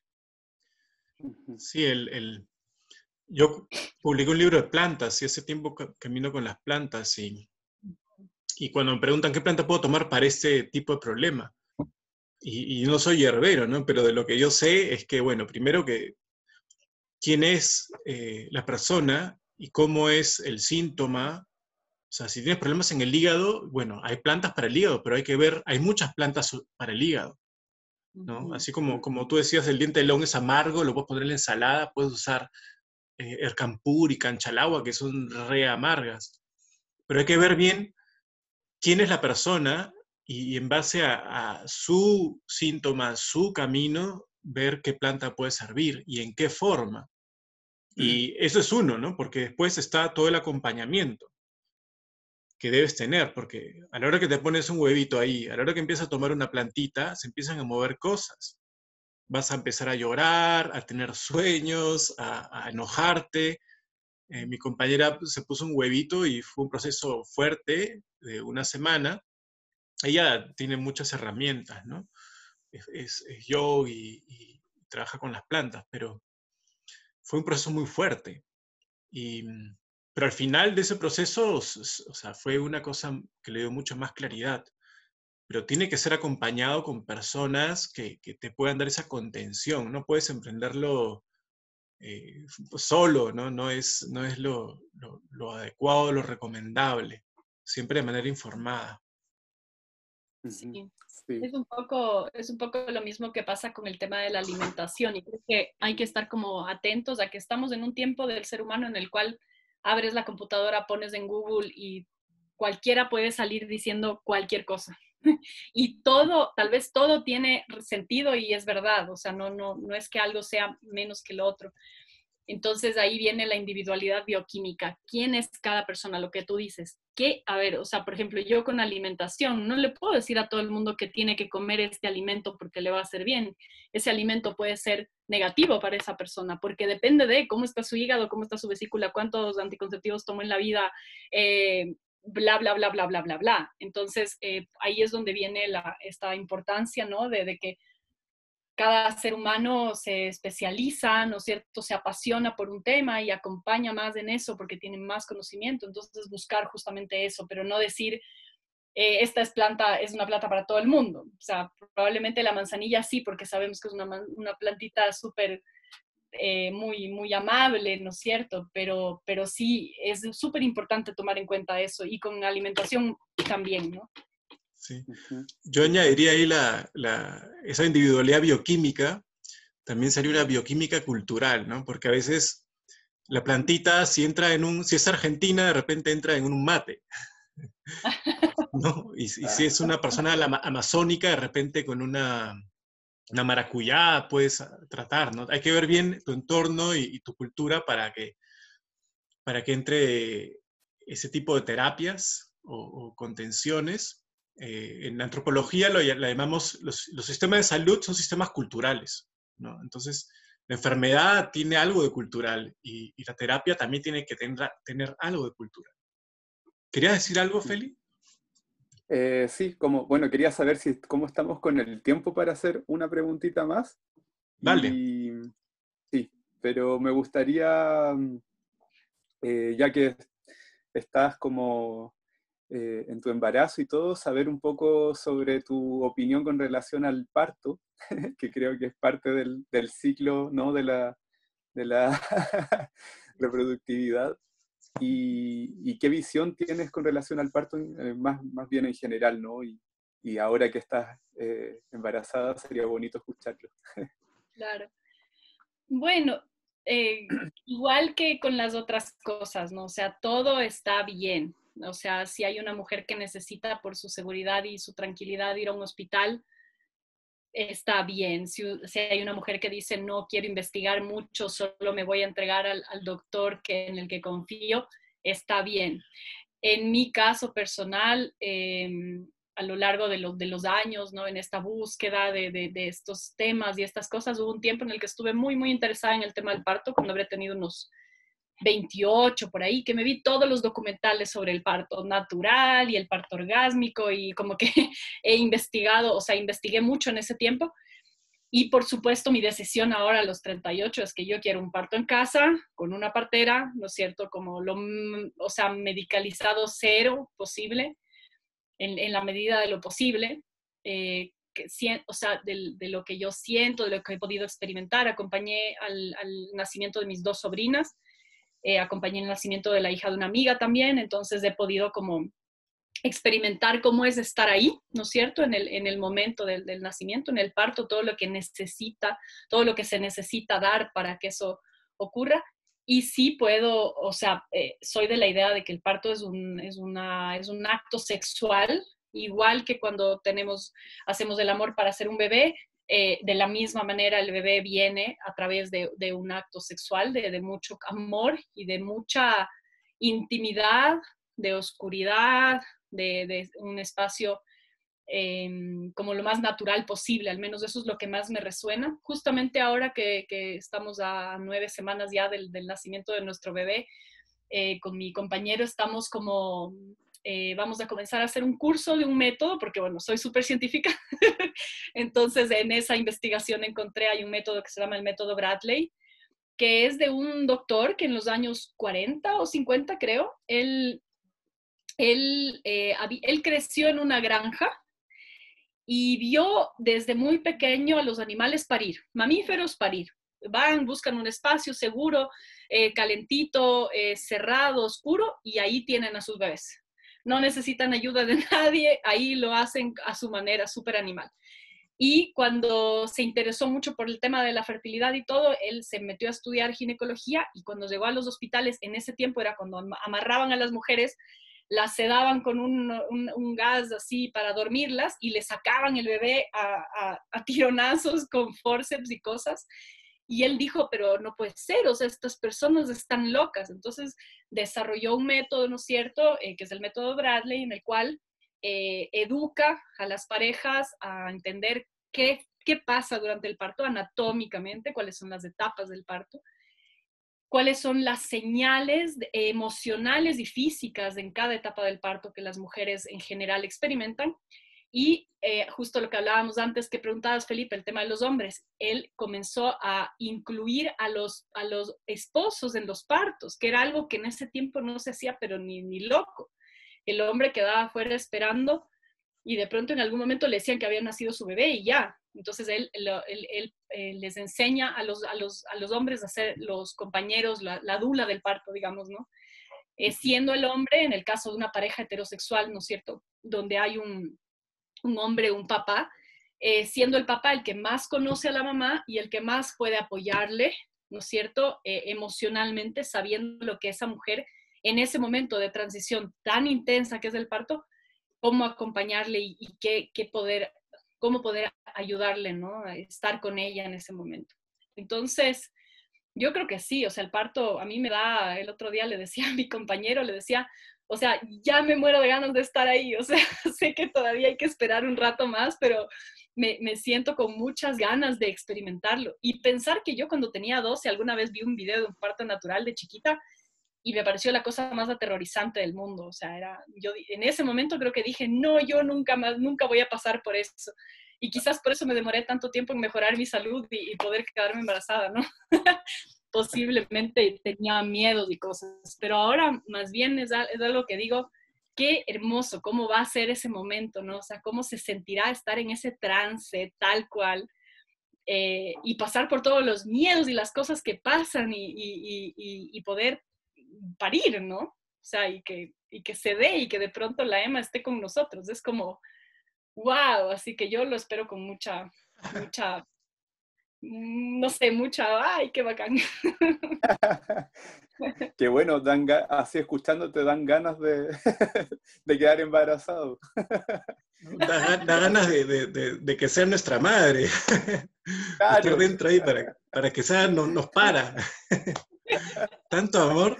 Sí, el, el, yo publiqué un libro de plantas y hace tiempo camino con las plantas y, y cuando me preguntan qué planta puedo tomar para este tipo de problema, y, y no soy hierbero, ¿no? Pero de lo que yo sé es que, bueno, primero que quién es eh, la persona y cómo es el síntoma. O sea, si tienes problemas en el hígado, bueno, hay plantas para el hígado, pero hay que ver, hay muchas plantas para el hígado, ¿no? Así como, como tú decías, el diente de león es amargo, lo puedes poner en la ensalada, puedes usar eh, ercampur y canchalagua, que son re amargas. Pero hay que ver bien quién es la persona y, y en base a, a su síntoma, su camino, ver qué planta puede servir y en qué forma. Y eso es uno, ¿no? Porque después está todo el acompañamiento que debes tener, porque a la hora que te pones un huevito ahí, a la hora que empiezas a tomar una plantita, se empiezan a mover cosas. Vas a empezar a llorar, a tener sueños, a, a enojarte. Eh, mi compañera se puso un huevito y fue un proceso fuerte de una semana. Ella tiene muchas herramientas, ¿no? Es, es, es yogi y, y trabaja con las plantas, pero fue un proceso muy fuerte. Y, pero al final de ese proceso, o sea, fue una cosa que le dio mucho más claridad. Pero tiene que ser acompañado con personas que, que te puedan dar esa contención. No puedes emprenderlo eh, solo, ¿no? No es, no es lo, lo, lo adecuado, lo recomendable. Siempre de manera informada. Sí. Sí. Es un poco, es un poco lo mismo que pasa con el tema de la alimentación, y creo que hay que estar como atentos a que estamos en un tiempo del ser humano en el cual abres la computadora, pones en Google y cualquiera puede salir diciendo cualquier cosa. Y todo, tal vez todo tiene sentido y es verdad, o sea, no, no, no es que algo sea menos que lo otro. Entonces ahí viene la individualidad bioquímica. ¿Quién es cada persona? Lo que tú dices. ¿Qué? A ver, o sea, por ejemplo, yo con alimentación no le puedo decir a todo el mundo que tiene que comer este alimento porque le va a hacer bien. Ese alimento puede ser negativo para esa persona porque depende de cómo está su hígado, cómo está su vesícula, cuántos anticonceptivos tomó en la vida, eh, bla, bla, bla, bla, bla, bla, bla. Entonces, eh, ahí es donde viene la, esta importancia, ¿no? De, de que cada ser humano se especializa, ¿no es cierto?, se apasiona por un tema y acompaña más en eso porque tiene más conocimiento. Entonces buscar justamente eso, pero no decir, eh, esta es, planta, es una planta para todo el mundo. O sea, probablemente la manzanilla sí, porque sabemos que es una, una plantita súper, eh, muy, muy amable, ¿no es cierto? Pero, pero sí, es súper importante tomar en cuenta eso, y con alimentación también, ¿no? Sí. Yo añadiría ahí la, la, esa individualidad bioquímica, también sería una bioquímica cultural, ¿no? Porque a veces la plantita, si entra en un, si es argentina, de repente entra en un mate, ¿no? Y, y si es una persona amazónica, de repente con una, una maracuyá puedes tratar, ¿no? Hay que ver bien tu entorno y, y tu cultura para que, para que entre ese tipo de terapias o, o contenciones. Eh, en la antropología lo, la llamamos, los, los sistemas de salud son sistemas culturales, ¿no? Entonces, la enfermedad tiene algo de cultural y, y la terapia también tiene que tener, tener algo de cultural. ¿Querías decir algo, Feli? Eh, sí, como, bueno, quería saber si, cómo estamos con el tiempo para hacer una preguntita más. Vale. Y sí, pero me gustaría, eh, ya que estás como eh, en tu embarazo y todo, saber un poco sobre tu opinión con relación al parto, que creo que es parte del, del ciclo, ¿no? de la, de la reproductividad. Y, y qué visión tienes con relación al parto, eh, más, más bien en general, ¿no? Y, y ahora que estás eh, embarazada, sería bonito escucharlo. Claro. Bueno, eh, igual que con las otras cosas, ¿no? O sea, todo está bien. O sea, si hay una mujer que necesita por su seguridad y su tranquilidad ir a un hospital, está bien. Si, si hay una mujer que dice no quiero investigar mucho, solo me voy a entregar al, al doctor que, en el que confío, está bien. En mi caso personal, eh, a lo largo de, lo, de, los años, ¿no? En esta búsqueda de, de, de estos temas y estas cosas, hubo un tiempo en el que estuve muy, muy interesada en el tema del parto, cuando habré tenido unos veintiocho por ahí, que me vi todos los documentales sobre el parto natural y el parto orgásmico, y como que he investigado, o sea, investigué mucho en ese tiempo. Y por supuesto, mi decisión ahora a los treinta y ocho es que yo quiero un parto en casa, con una partera, ¿no es cierto? Como lo, o sea, medicalizado cero posible, en, en la medida de lo posible. Eh, que, o sea, de, de lo que yo siento, de lo que he podido experimentar. Acompañé al, al nacimiento de mis dos sobrinas, eh, acompañé el nacimiento de la hija de una amiga también, entonces he podido como experimentar cómo es estar ahí, ¿no es cierto? En el, en el momento del, del nacimiento, en el parto, todo lo que necesita, todo lo que se necesita dar para que eso ocurra. Y sí puedo, o sea, eh, soy de la idea de que el parto es un, es una, es un acto sexual, igual que cuando tenemos, hacemos el amor para hacer un bebé. Eh, de la misma manera el bebé viene a través de, de un acto sexual, de, de mucho amor y de mucha intimidad, de oscuridad, de, de un espacio eh, como lo más natural posible. Al menos eso es lo que más me resuena. Justamente ahora que, que estamos a nueve semanas ya del, del nacimiento de nuestro bebé, eh, con mi compañero estamos como, eh, vamos a comenzar a hacer un curso de un método, porque bueno, soy súper científica. Entonces en esa investigación encontré, hay un método que se llama el método Bradley, que es de un doctor que en los años cuarenta o cincuenta, creo, él Él, eh, él creció en una granja y vio desde muy pequeño a los animales parir, mamíferos parir. Van, buscan un espacio seguro, eh, calentito, eh, cerrado, oscuro, y ahí tienen a sus bebés. No necesitan ayuda de nadie, ahí lo hacen a su manera, súper animal. Y cuando se interesó mucho por el tema de la fertilidad y todo, él se metió a estudiar ginecología, y cuando llegó a los hospitales, en ese tiempo era cuando amarraban a las mujeres, las sedaban con un, un, un gas así para dormirlas, y le sacaban el bebé a, a, a tironazos con forceps y cosas. Y él dijo, pero no puede ser, o sea, estas personas están locas. Entonces desarrolló un método, ¿no es cierto?, eh, que es el método Bradley, en el cual eh, educa a las parejas a entender qué, qué pasa durante el parto anatómicamente, cuáles son las etapas del parto, cuáles son las señales emocionales y físicas en cada etapa del parto que las mujeres en general experimentan. Y eh, justo lo que hablábamos antes, que preguntabas, Felipe, el tema de los hombres, él comenzó a incluir a los, a los esposos en los partos, que era algo que en ese tiempo no se hacía, pero ni, ni loco. el hombre quedaba afuera esperando y de pronto en algún momento le decían que había nacido su bebé y ya. Entonces él, él, él, él eh, les enseña a los, a, los, a los hombres a ser los compañeros, la, la dula del parto, digamos, ¿no? Eh, siendo el hombre, en el caso de una pareja heterosexual, ¿no es cierto?, donde hay un, un hombre, un papá, eh, siendo el papá el que más conoce a la mamá y el que más puede apoyarle, ¿no es cierto?, eh, emocionalmente, sabiendo lo que esa mujer en ese momento de transición tan intensa que es el parto, cómo acompañarle y, y qué, qué poder, cómo poder ayudarle, ¿no?, a estar con ella en ese momento. Entonces, yo creo que sí, o sea, el parto a mí me da, el otro día le decía a mi compañero, le decía, o sea, ya me muero de ganas de estar ahí, o sea, sé que todavía hay que esperar un rato más, pero me, me siento con muchas ganas de experimentarlo. Y pensar que yo cuando tenía doce alguna vez vi un video de un parto natural de chiquita y me pareció la cosa más aterrorizante del mundo, o sea, era, yo en ese momento creo que dije, no, yo nunca más, nunca voy a pasar por eso. Y quizás por eso me demoré tanto tiempo en mejorar mi salud y, y poder quedarme embarazada, ¿no? Posiblemente tenía miedos y cosas, pero ahora más bien es, es algo que digo, qué hermoso, cómo va a ser ese momento, ¿no? O sea, cómo se sentirá estar en ese trance tal cual eh, y pasar por todos los miedos y las cosas que pasan y, y, y, y poder parir, ¿no? O sea, y que, y que se dé y que de pronto la Emma esté con nosotros. Es como, wow, así que yo lo espero con mucha, mucha, no sé, mucha, ay, qué bacán. Qué bueno, dan, así escuchándote dan ganas de, de quedar embarazado. Da, da ganas de, de, de, de que sea nuestra madre. Claro. Estar dentro ahí para, para que sea, no, nos para. Tanto amor.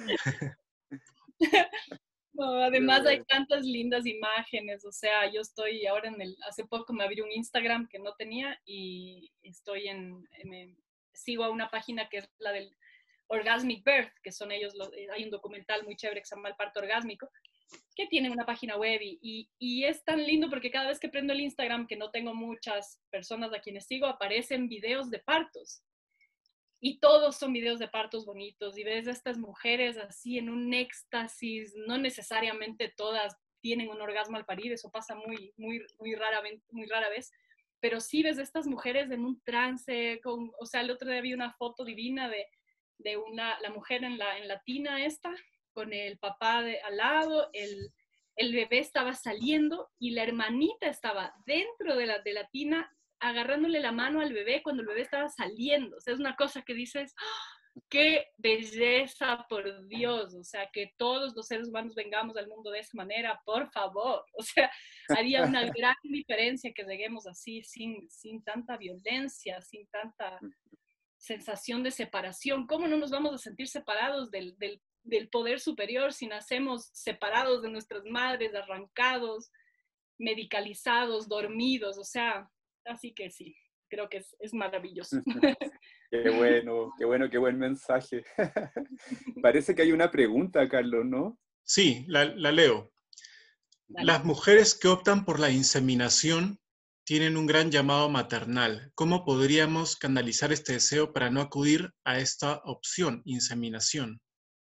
No, además hay tantas lindas imágenes, o sea, yo estoy ahora en el, hace poco me abrí un Instagram que no tenía y estoy en, me, sigo a una página que es la del Orgasmic Birth, que son ellos, los, hay un documental muy chévere que se llama El parto orgásmico, que tiene una página web y, y, y es tan lindo porque cada vez que prendo el Instagram, que no tengo muchas personas a quienes sigo, aparecen videos de partos. Y todos son videos de partos bonitos y ves a estas mujeres así en un éxtasis, no necesariamente todas tienen un orgasmo al parir, eso pasa muy, muy, muy, rara, muy rara vez, pero sí ves a estas mujeres en un trance, con, o sea, el otro día vi una foto divina de, de una, la mujer en la, en la tina esta, con el papá de, al lado, el, el bebé estaba saliendo y la hermanita estaba dentro de la, de la tina agarrándole la mano al bebé cuando el bebé estaba saliendo. O sea, es una cosa que dices, ¡oh, qué belleza, por Dios! O sea, que todos los seres humanos vengamos al mundo de esa manera, por favor. O sea, haría una gran diferencia que lleguemos así, sin, sin tanta violencia, sin tanta sensación de separación. ¿Cómo no nos vamos a sentir separados del, del, del poder superior si nacemos separados de nuestras madres, arrancados, medicalizados, dormidos? O sea, así que sí, creo que es, es maravilloso. Qué bueno, qué bueno, qué buen mensaje. Parece que hay una pregunta, Carlos, ¿no? Sí, la, la leo. Dale. Las mujeres que optan por la inseminación tienen un gran llamado maternal. ¿Cómo podríamos canalizar este deseo para no acudir a esta opción, inseminación?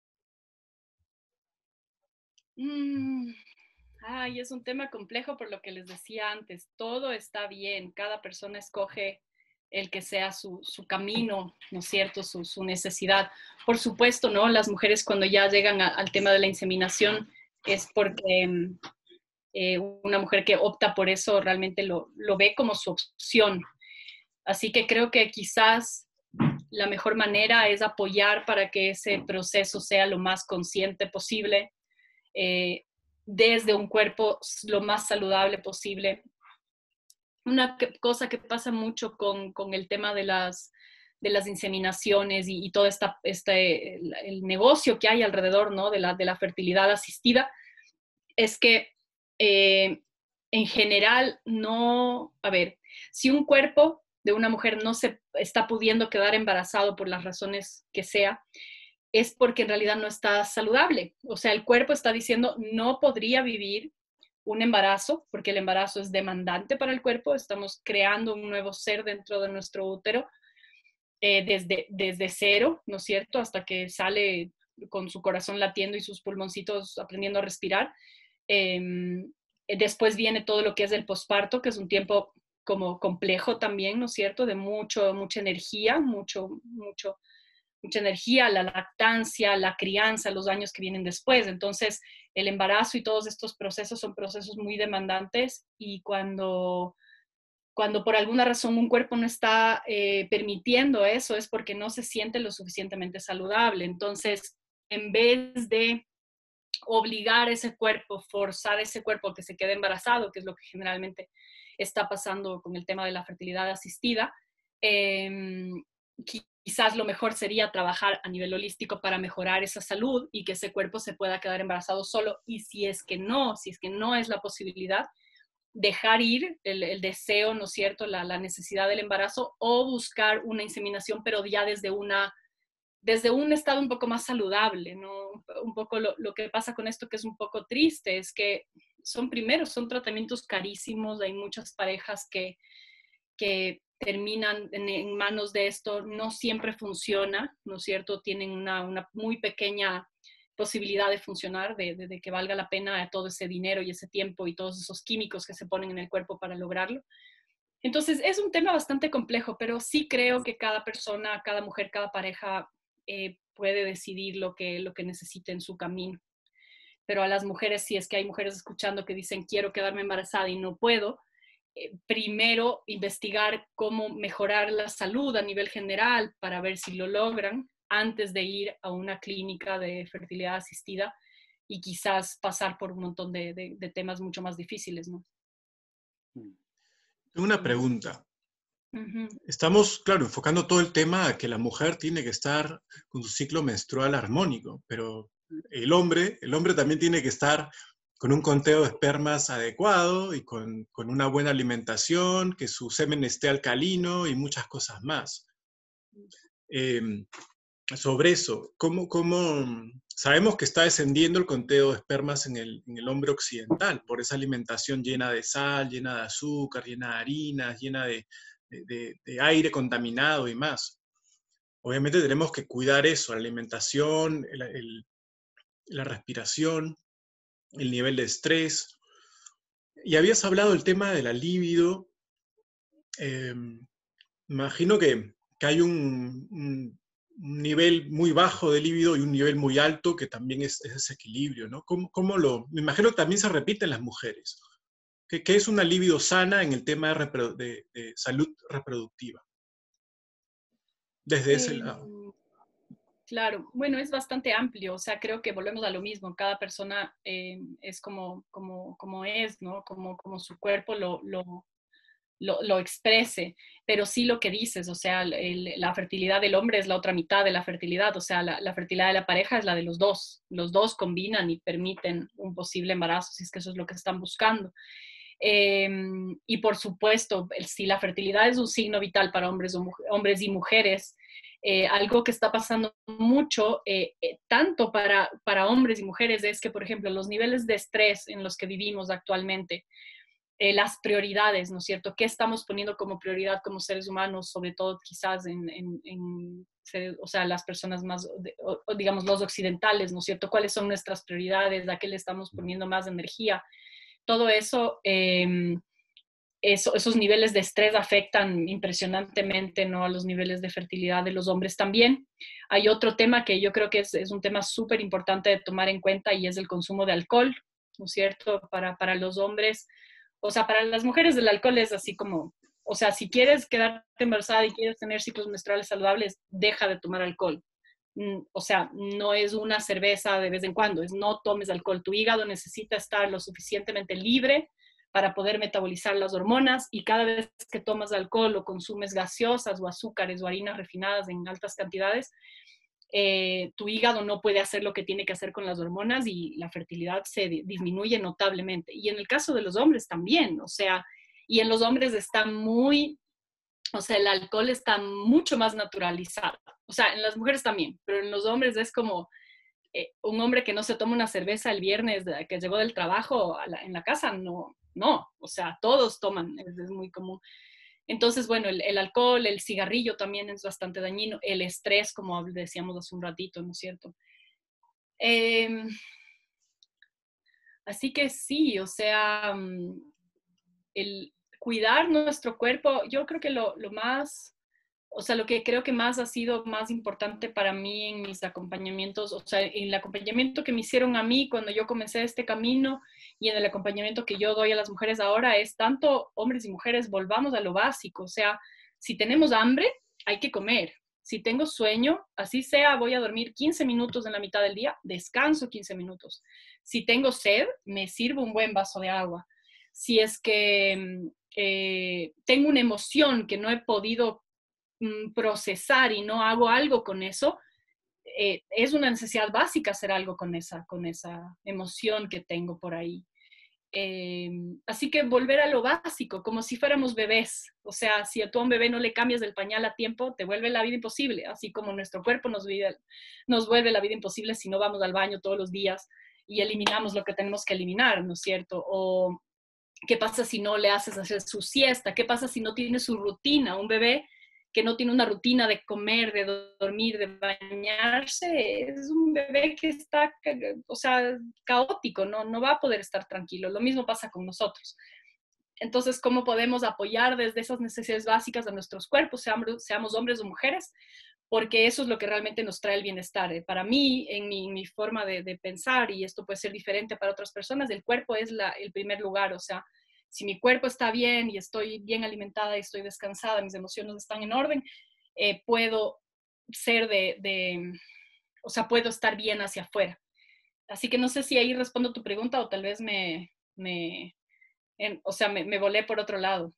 Mm. Ay, es un tema complejo por lo que les decía antes. Todo está bien, cada persona escoge el que sea su, su camino, ¿no es cierto?, su, su necesidad. Por supuesto, ¿no? Las mujeres cuando ya llegan a, al tema de la inseminación es porque eh, una mujer que opta por eso realmente lo, lo ve como su opción. Así que creo que quizás la mejor manera es apoyar para que ese proceso sea lo más consciente posible, eh, desde un cuerpo lo más saludable posible. Una que, cosa que pasa mucho con, con el tema de las, de las inseminaciones y, y todo esta, este, el, el negocio que hay alrededor, ¿no?, de, la, de la fertilidad asistida, es que eh, en general no, a ver, si un cuerpo de una mujer no se está pudiendo quedar embarazado por las razones que sea, es porque en realidad no está saludable. O sea, el cuerpo está diciendo, no podría vivir un embarazo, porque el embarazo es demandante para el cuerpo, estamos creando un nuevo ser dentro de nuestro útero, eh, desde, desde cero, ¿no es cierto?, hasta que sale con su corazón latiendo y sus pulmoncitos aprendiendo a respirar. Eh, después viene todo lo que es el posparto, que es un tiempo como complejo también, ¿no es cierto? De mucho, mucha energía, mucho, mucho, mucha energía, la lactancia, la crianza, los años que vienen después. Entonces, el embarazo y todos estos procesos son procesos muy demandantes y cuando, cuando por alguna razón un cuerpo no está eh, permitiendo eso es porque no se siente lo suficientemente saludable. Entonces, en vez de obligar a ese cuerpo, forzar a ese cuerpo a que se quede embarazado, que es lo que generalmente está pasando con el tema de la fertilidad asistida, eh, quizás lo mejor sería trabajar a nivel holístico para mejorar esa salud y que ese cuerpo se pueda quedar embarazado solo. Y si es que no, si es que no es la posibilidad, dejar ir el, el deseo, ¿no es cierto?, la, la necesidad del embarazo o buscar una inseminación, pero ya desde una desde un estado un poco más saludable, ¿no? Un poco lo, lo que pasa con esto que es un poco triste es que son primero, son tratamientos carísimos, hay muchas parejas que, que terminan en, en manos de esto, no siempre funciona, ¿no es cierto? Tienen una, una muy pequeña posibilidad de funcionar, de, de, de que valga la pena todo ese dinero y ese tiempo y todos esos químicos que se ponen en el cuerpo para lograrlo. Entonces es un tema bastante complejo, pero sí creo que cada persona, cada mujer, cada pareja eh, puede decidir lo que, lo que necesite en su camino. Pero a las mujeres, si es que hay mujeres escuchando que dicen quiero quedarme embarazada y no puedo, eh, primero investigar cómo mejorar la salud a nivel general para ver si lo logran antes de ir a una clínica de fertilidad asistida y quizás pasar por un montón de, de, de temas mucho más difíciles, ¿no? Tengo una pregunta. Uh-huh. Estamos, claro, enfocando todo el tema a que la mujer tiene que estar con su ciclo menstrual armónico, pero el hombre, el hombre también tiene que estar con un conteo de espermas adecuado y con, con una buena alimentación, que su semen esté alcalino y muchas cosas más. Eh, sobre eso, ¿cómo, cómo sabemos que está descendiendo el conteo de espermas en el, en el hombre occidental por esa alimentación llena de sal, llena de azúcar, llena de harinas, llena de De, de aire contaminado y más? Obviamente tenemos que cuidar eso, la alimentación, el, el, la respiración, el nivel de estrés. Y habías hablado del tema de la libido. Eh, imagino que, que hay un, un, un nivel muy bajo de libido y un nivel muy alto que también es, es desequilibrio, ¿no? ¿Cómo, cómo lo, me imagino que también se repite en las mujeres. ¿Qué, qué es una libido sana en el tema de, reprodu de, de salud reproductiva? Desde ese Eh, lado. claro, bueno, es bastante amplio, o sea, creo que volvemos a lo mismo, cada persona eh, es como, como, como es, ¿no? Como, como su cuerpo lo, lo, lo, lo exprese, pero sí lo que dices, o sea, el, la fertilidad del hombre es la otra mitad de la fertilidad, o sea, la, la fertilidad de la pareja es la de los dos, los dos combinan y permiten un posible embarazo, si es que eso es lo que están buscando. Eh, y por supuesto, si la fertilidad es un signo vital para hombres, o hombres y mujeres, eh, algo que está pasando mucho, eh, eh, tanto para, para hombres y mujeres, es que, por ejemplo, los niveles de estrés en los que vivimos actualmente, eh, las prioridades, ¿no es cierto? ¿Qué estamos poniendo como prioridad como seres humanos, sobre todo quizás en, en, en o sea, las personas más, o, digamos, los occidentales, ¿no es cierto? ¿Cuáles son nuestras prioridades? ¿A qué le estamos poniendo más energía? Todo eso, eh, eso, esos niveles de estrés afectan impresionantemente, ¿no?, a los niveles de fertilidad de los hombres también. Hay otro tema que yo creo que es, es un tema súper importante de tomar en cuenta y es el consumo de alcohol, ¿no es cierto? Para, para los hombres, o sea, para las mujeres el alcohol es así como, o sea, si quieres quedarte embarazada y quieres tener ciclos menstruales saludables, deja de tomar alcohol. O sea, no es una cerveza de vez en cuando, es no tomes alcohol. Tu hígado necesita estar lo suficientemente libre para poder metabolizar las hormonas y cada vez que tomas alcohol o consumes gaseosas o azúcares o harinas refinadas en altas cantidades, eh, tu hígado no puede hacer lo que tiene que hacer con las hormonas y la fertilidad se disminuye notablemente. Y en el caso de los hombres también, o sea, y en los hombres está muy... O sea, el alcohol está mucho más naturalizado. O sea, en las mujeres también, pero en los hombres es como eh, un hombre que no se toma una cerveza el viernes de, que llegó del trabajo a la, en la casa, no, no. O sea, todos toman, es, es muy común. Entonces, bueno, el, el alcohol, el cigarrillo también es bastante dañino. El estrés, como decíamos hace un ratito, ¿no es cierto? Eh, Así que sí, o sea, mm, el cuidar nuestro cuerpo, yo creo que lo, lo más, o sea, lo que creo que más ha sido más importante para mí en mis acompañamientos, o sea, en el acompañamiento que me hicieron a mí cuando yo comencé este camino y en el acompañamiento que yo doy a las mujeres ahora es tanto hombres y mujeres, volvamos a lo básico, o sea, si tenemos hambre, hay que comer. Si tengo sueño, así sea, voy a dormir quince minutos en la mitad del día, descanso quince minutos. Si tengo sed, me sirvo un buen vaso de agua. Si es que eh, tengo una emoción que no he podido mm, procesar y no hago algo con eso, eh, es una necesidad básica hacer algo con esa, con esa emoción que tengo por ahí. Eh, así que volver a lo básico, como si fuéramos bebés. O sea, si a tu un bebé no le cambias el pañal a tiempo, te vuelve la vida imposible, así como nuestro cuerpo nos, vive, nos vuelve la vida imposible si no vamos al baño todos los días y eliminamos lo que tenemos que eliminar, ¿no es cierto? O ¿qué pasa si no le haces hacer su siesta? ¿Qué pasa si no tiene su rutina? Un bebé que no tiene una rutina de comer, de dormir, de bañarse, es un bebé que está, o sea, caótico, no, no va a poder estar tranquilo. Lo mismo pasa con nosotros. Entonces, ¿cómo podemos apoyar desde esas necesidades básicas a nuestros cuerpos, seamos, seamos hombres o mujeres? Porque eso es lo que realmente nos trae el bienestar. Para mí, en mi, mi forma de, de pensar, y esto puede ser diferente para otras personas, el cuerpo es la, el primer lugar. O sea, si mi cuerpo está bien y estoy bien alimentada y estoy descansada, mis emociones están en orden, eh, puedo ser de, de, o sea, puedo estar bien hacia afuera. Así que no sé si ahí respondo tu pregunta o tal vez me, me en, o sea, me, me volé por otro lado.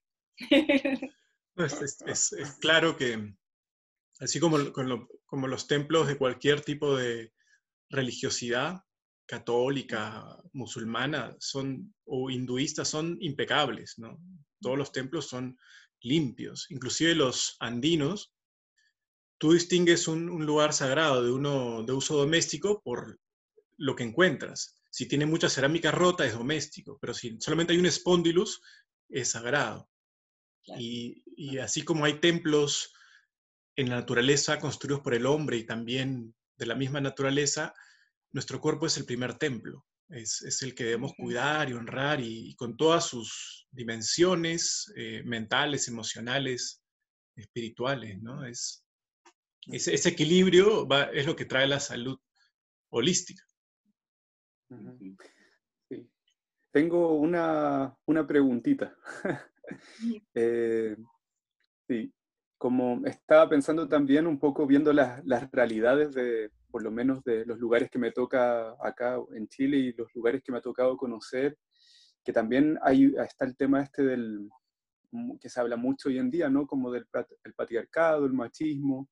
No, es, es, es, es claro que así como, con lo, como los templos de cualquier tipo de religiosidad, católica, musulmana, son, o hinduista, son impecables, ¿no? Todos los templos son limpios, inclusive los andinos. Tú distingues un, un lugar sagrado de uno de uso doméstico por lo que encuentras. Si tiene mucha cerámica rota, es doméstico, pero si solamente hay un espondylus, es sagrado. Claro. Y, y así como hay templos en la naturaleza construidos por el hombre y también de la misma naturaleza, nuestro cuerpo es el primer templo. Es, es el que debemos okay. cuidar y honrar y, y con todas sus dimensiones eh, mentales, emocionales, espirituales, ¿no? Es, ese, ese equilibrio va, es lo que trae la salud holística. Uh-huh. Sí. Tengo una, una preguntita. eh, sí. Como estaba pensando también un poco viendo las, las realidades de, por lo menos de los lugares que me toca acá en Chile y los lugares que me ha tocado conocer, que también hay, está el tema este del, que se habla mucho hoy en día, ¿no? Como del el patriarcado, el machismo.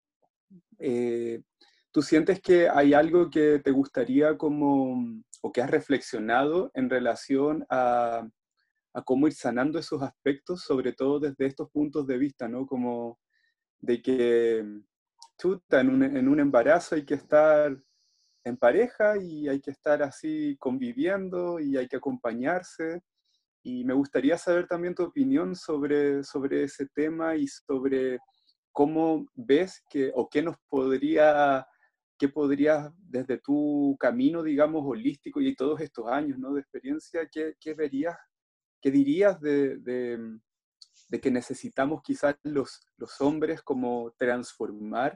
Eh, ¿Tú sientes que hay algo que te gustaría como, o que has reflexionado en relación a, a cómo ir sanando esos aspectos, sobre todo desde estos puntos de vista, ¿no? Como de que, chuta, en un, en un embarazo hay que estar en pareja y hay que estar así conviviendo y hay que acompañarse. Y me gustaría saber también tu opinión sobre, sobre ese tema y sobre cómo ves que, o qué nos podría, qué podrías, desde tu camino, digamos, holístico y todos estos años, ¿no? de experiencia, qué, qué verías, qué dirías de, de, de que necesitamos quizás los, los hombres como transformar,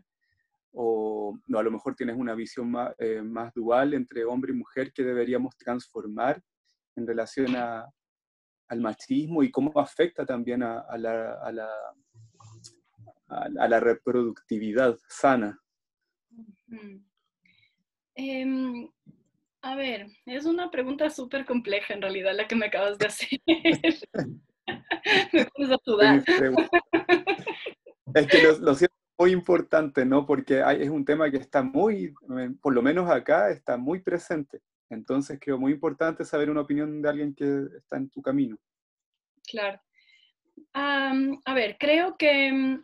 o no, a lo mejor tienes una visión más, eh, más dual entre hombre y mujer que deberíamos transformar en relación a, al machismo y cómo afecta también a, a, la, a, la, a la reproductividad sana. Mm. Eh, a ver, es una pregunta súper compleja en realidad la que me acabas de hacer. Me pones a sudar. Es que lo, lo siento muy importante, ¿no? Porque hay, es un tema que está muy, por lo menos acá, está muy presente. Entonces creo muy importante saber una opinión de alguien que está en tu camino. Claro. Um, a ver, creo que,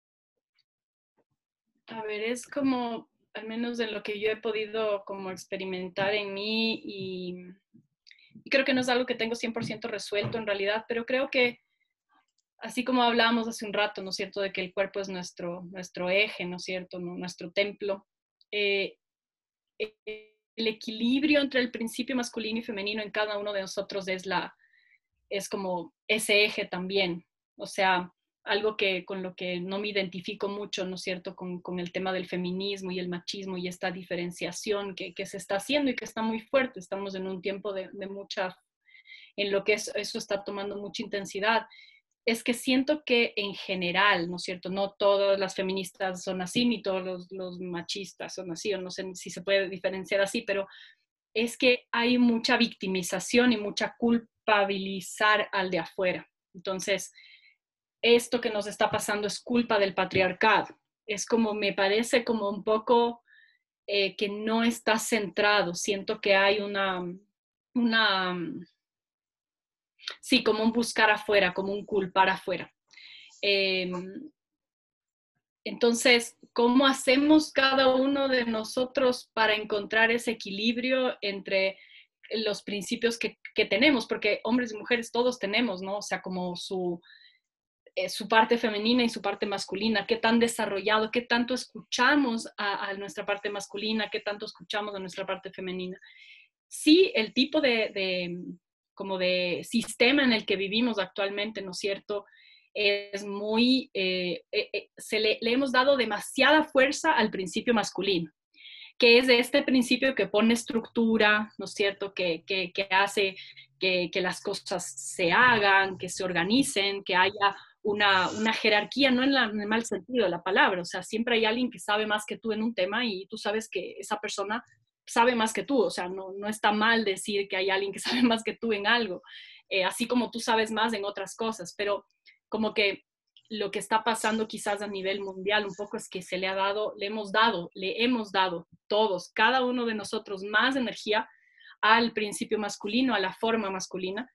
a ver, es como, al menos en lo que yo he podido como experimentar en mí y, y creo que no es algo que tengo cien por ciento resuelto en realidad, pero creo que así como hablábamos hace un rato, ¿no es cierto?, de que el cuerpo es nuestro, nuestro eje, ¿no es cierto?, nuestro templo. Eh, el equilibrio entre el principio masculino y femenino en cada uno de nosotros es, la, es como ese eje también. O sea, algo que, con lo que no me identifico mucho, ¿no es cierto?, con, con el tema del feminismo y el machismo y esta diferenciación que, que se está haciendo y que está muy fuerte. Estamos en un tiempo de, de mucha, en lo que es, eso está tomando mucha intensidad. Es que siento que en general, ¿no es cierto?, no todas las feministas son así, ni todos los, los machistas son así, o no sé si se puede diferenciar así, pero es que hay mucha victimización y mucha culpabilizar al de afuera. Entonces, esto que nos está pasando es culpa del patriarcado. Es como, me parece como un poco eh, que no está centrado. Siento que hay una, una, sí, como un buscar afuera, como un culpar afuera. Eh, entonces, ¿cómo hacemos cada uno de nosotros para encontrar ese equilibrio entre los principios que, que tenemos? Porque hombres y mujeres todos tenemos, ¿no? O sea, como su, eh, su parte femenina y su parte masculina, qué tan desarrollado, qué tanto escuchamos a, a nuestra parte masculina, qué tanto escuchamos a nuestra parte femenina. Sí, el tipo de, de, como de sistema en el que vivimos actualmente, ¿no es cierto?, es muy, eh, eh, se le, le hemos dado demasiada fuerza al principio masculino, que es de este principio que pone estructura, ¿no es cierto?, que, que, que hace que, que las cosas se hagan, que se organicen, que haya una, una jerarquía, no en, la, en el mal sentido de la palabra. O sea, siempre hay alguien que sabe más que tú en un tema y tú sabes que esa persona sabe más que tú. O sea, no, no está mal decir que hay alguien que sabe más que tú en algo, eh, así como tú sabes más en otras cosas, pero como que lo que está pasando quizás a nivel mundial un poco es que se le ha dado, le hemos dado, le hemos dado todos, cada uno de nosotros, más energía al principio masculino, a la forma masculina,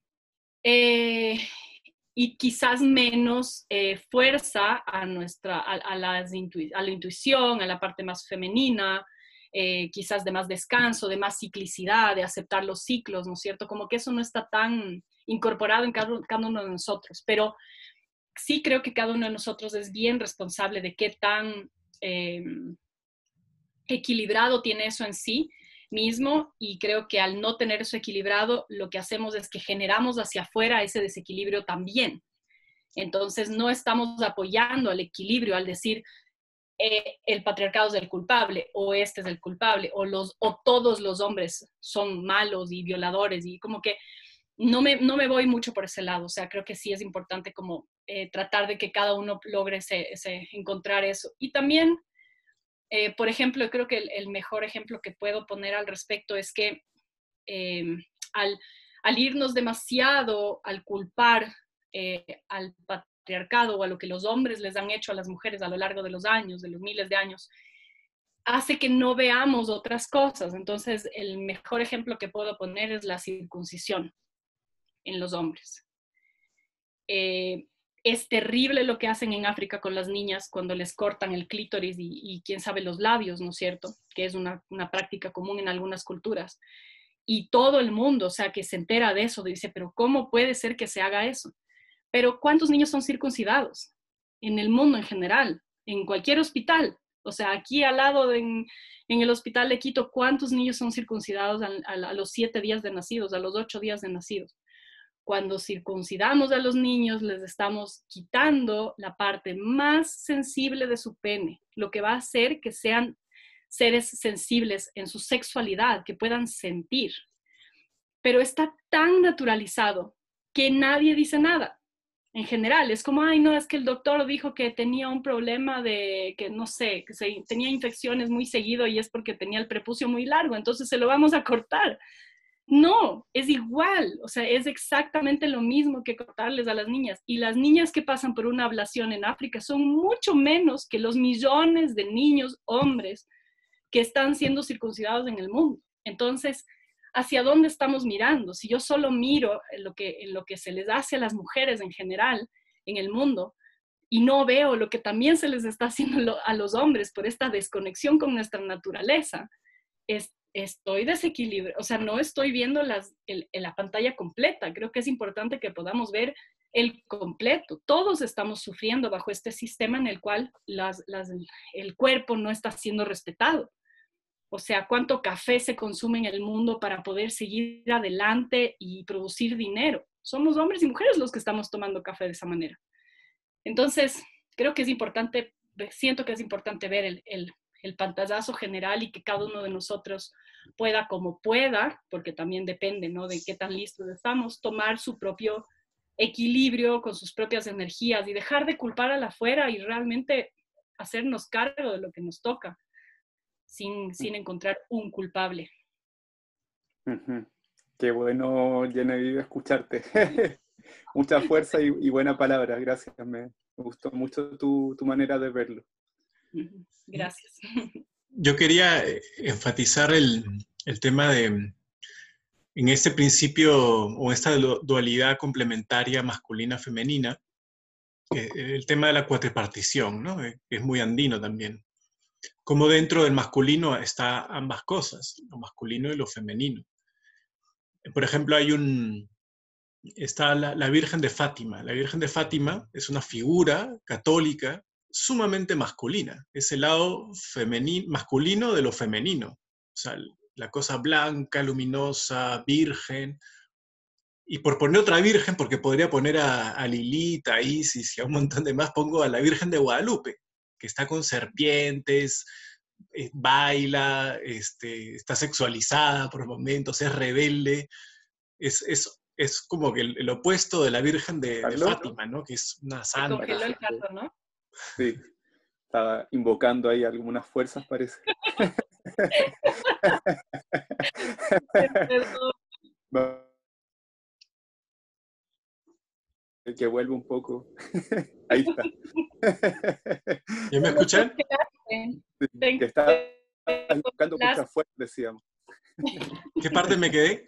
eh, y quizás menos eh, fuerza a, nuestra, a, a, las intu, a la intuición, a la parte más femenina, eh, quizás de más descanso, de más ciclicidad, de aceptar los ciclos, ¿no es cierto? Como que eso no está tan incorporado en cada, cada uno de nosotros, pero sí creo que cada uno de nosotros es bien responsable de qué tan eh, equilibrado tiene eso en sí mismo, y creo que al no tener eso equilibrado, lo que hacemos es que generamos hacia afuera ese desequilibrio también. Entonces no estamos apoyando al equilibrio al decir eh, el patriarcado es el culpable, o este es el culpable, o, los, o todos los hombres son malos y violadores, y como que no me, no me voy mucho por ese lado. O sea, creo que sí es importante como eh, tratar de que cada uno logre ese, ese, encontrar eso. Y también, eh, por ejemplo, creo que el, el mejor ejemplo que puedo poner al respecto es que eh, al, al irnos demasiado al culpar eh, al patriarcado o a lo que los hombres les han hecho a las mujeres a lo largo de los años, de los miles de años, hace que no veamos otras cosas. Entonces, el mejor ejemplo que puedo poner es la circuncisión en los hombres. Eh, es terrible lo que hacen en África con las niñas cuando les cortan el clítoris y, y quién sabe los labios, ¿no es cierto? Que es una, una práctica común en algunas culturas. Y todo el mundo, o sea, que se entera de eso, dice, pero ¿cómo puede ser que se haga eso? Pero ¿cuántos niños son circuncidados en el mundo en general? En cualquier hospital. O sea, aquí al lado de, en, en el hospital de Quito, ¿cuántos niños son circuncidados a, a, a los siete días de nacidos, a los ocho días de nacidos? Cuando circuncidamos a los niños, les estamos quitando la parte más sensible de su pene, lo que va a hacer que sean seres sensibles en su sexualidad, que puedan sentir. Pero está tan naturalizado que nadie dice nada. En general, es como, ay, no, es que el doctor dijo que tenía un problema de, que no sé, que se, tenía infecciones muy seguido y es porque tenía el prepucio muy largo, entonces se lo vamos a cortar. No, es igual, o sea, es exactamente lo mismo que cortarles a las niñas. Y las niñas que pasan por una ablación en África son mucho menos que los millones de niños, hombres, que están siendo circuncidados en el mundo. Entonces, ¿hacia dónde estamos mirando? Si yo solo miro en lo que, en lo que se les hace a las mujeres en general en el mundo y no veo lo que también se les está haciendo a los hombres por esta desconexión con nuestra naturaleza, es estoy desequilibrado, o sea, no estoy viendo las, el, la pantalla completa. Creo que es importante que podamos ver el completo. Todos estamos sufriendo bajo este sistema en el cual las, las, el cuerpo no está siendo respetado. O sea, cuánto café se consume en el mundo para poder seguir adelante y producir dinero. Somos hombres y mujeres los que estamos tomando café de esa manera. Entonces, creo que es importante, siento que es importante ver el, el, el pantallazo general y que cada uno de nosotros pueda, como pueda, porque también depende, ¿no?, de qué tan listos estamos, tomar su propio equilibrio con sus propias energías y dejar de culpar a la afuera y realmente hacernos cargo de lo que nos toca, sin, sin encontrar un culpable. Uh-huh. Qué bueno, Genevieve, escucharte. Mucha fuerza y, y buena palabra, gracias. Me, me gustó mucho tu, tu manera de verlo. Gracias. Yo quería enfatizar el, el tema de, en este principio, o esta dualidad complementaria masculina-femenina, el tema de la cuatripartición, ¿no?, es muy andino también. Como dentro del masculino está ambas cosas, lo masculino y lo femenino. Por ejemplo, hay un, está la, la Virgen de Fátima. La Virgen de Fátima es una figura católica sumamente masculina. Es el lado femenino, masculino de lo femenino. O sea, la cosa blanca, luminosa, virgen. Y por poner otra virgen, porque podría poner a, a Lilith, a Isis y a un montón de más, pongo a la Virgen de Guadalupe, que está con serpientes, eh, baila, este, está sexualizada por momentos, es rebelde. Es, es, es como que el, el opuesto de la Virgen de, de Fátima, ¿no?, que es una Se santa. congeló el caso, ¿no? Sí, estaba invocando ahí algunas fuerzas, parece. Que vuelve un poco. Ahí está. ¿Ya me escuchan? Sí, que está invocando mucha fuerza, decíamos. ¿Qué parte me quedé?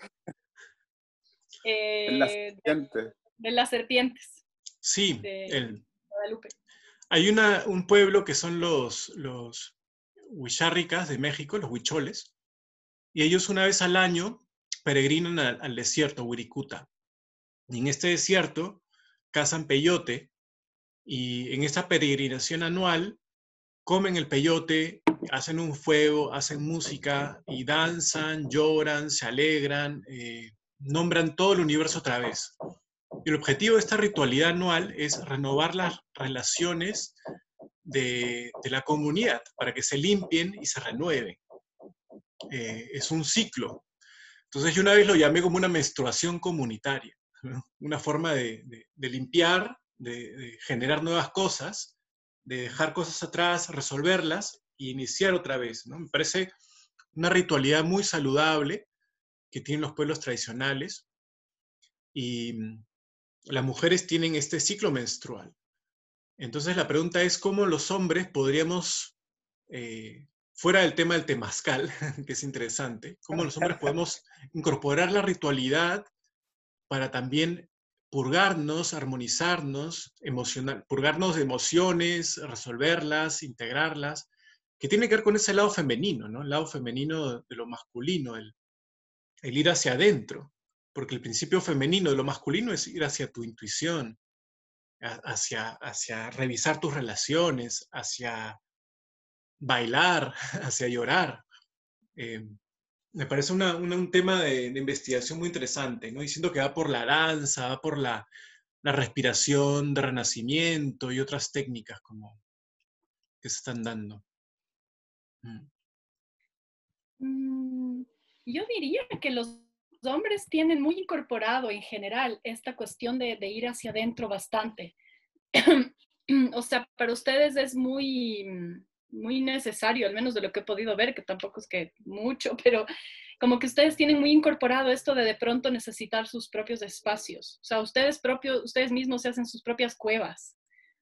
Eh, en las serpientes. De, de las serpientes. Sí, de el, Guadalupe. Hay una, un pueblo que son los, los huicharricas de México, los huicholes, y ellos una vez al año peregrinan al, al desierto, Wirikuta. Y en este desierto cazan peyote, y en esta peregrinación anual comen el peyote, hacen un fuego, hacen música, y danzan, lloran, se alegran, eh, nombran todo el universo otra vez. Y el objetivo de esta ritualidad anual es renovar las relaciones de, de la comunidad para que se limpien y se renueven. Eh, es un ciclo. Entonces yo una vez lo llamé como una menstruación comunitaria, ¿no?, una forma de, de, de limpiar, de, de generar nuevas cosas, de dejar cosas atrás, resolverlas y iniciar otra vez, ¿no? Me parece una ritualidad muy saludable que tienen los pueblos tradicionales, y las mujeres tienen este ciclo menstrual. Entonces la pregunta es cómo los hombres podríamos, eh, fuera del tema del temazcal, que es interesante, cómo los hombres podemos incorporar la ritualidad para también purgarnos, armonizarnos, emocional, purgarnos de emociones, resolverlas, integrarlas, que tiene que ver con ese lado femenino, ¿no?, el lado femenino de lo masculino, el, el ir hacia adentro, porque el principio femenino de lo masculino es ir hacia tu intuición, hacia, hacia revisar tus relaciones, hacia bailar, hacia llorar. Eh, me parece una, una, un tema de, de investigación muy interesante, ¿no? Diciendo que va por la danza, va por la, la respiración de renacimiento y otras técnicas como que se están dando. Mm. Mm, yo diría que los hombres tienen muy incorporado en general esta cuestión de, de ir hacia adentro bastante. O sea, para ustedes es muy, muy necesario, al menos de lo que he podido ver, que tampoco es que mucho, pero como que ustedes tienen muy incorporado esto de de pronto necesitar sus propios espacios. O sea, ustedes, propios, ustedes mismos se hacen sus propias cuevas.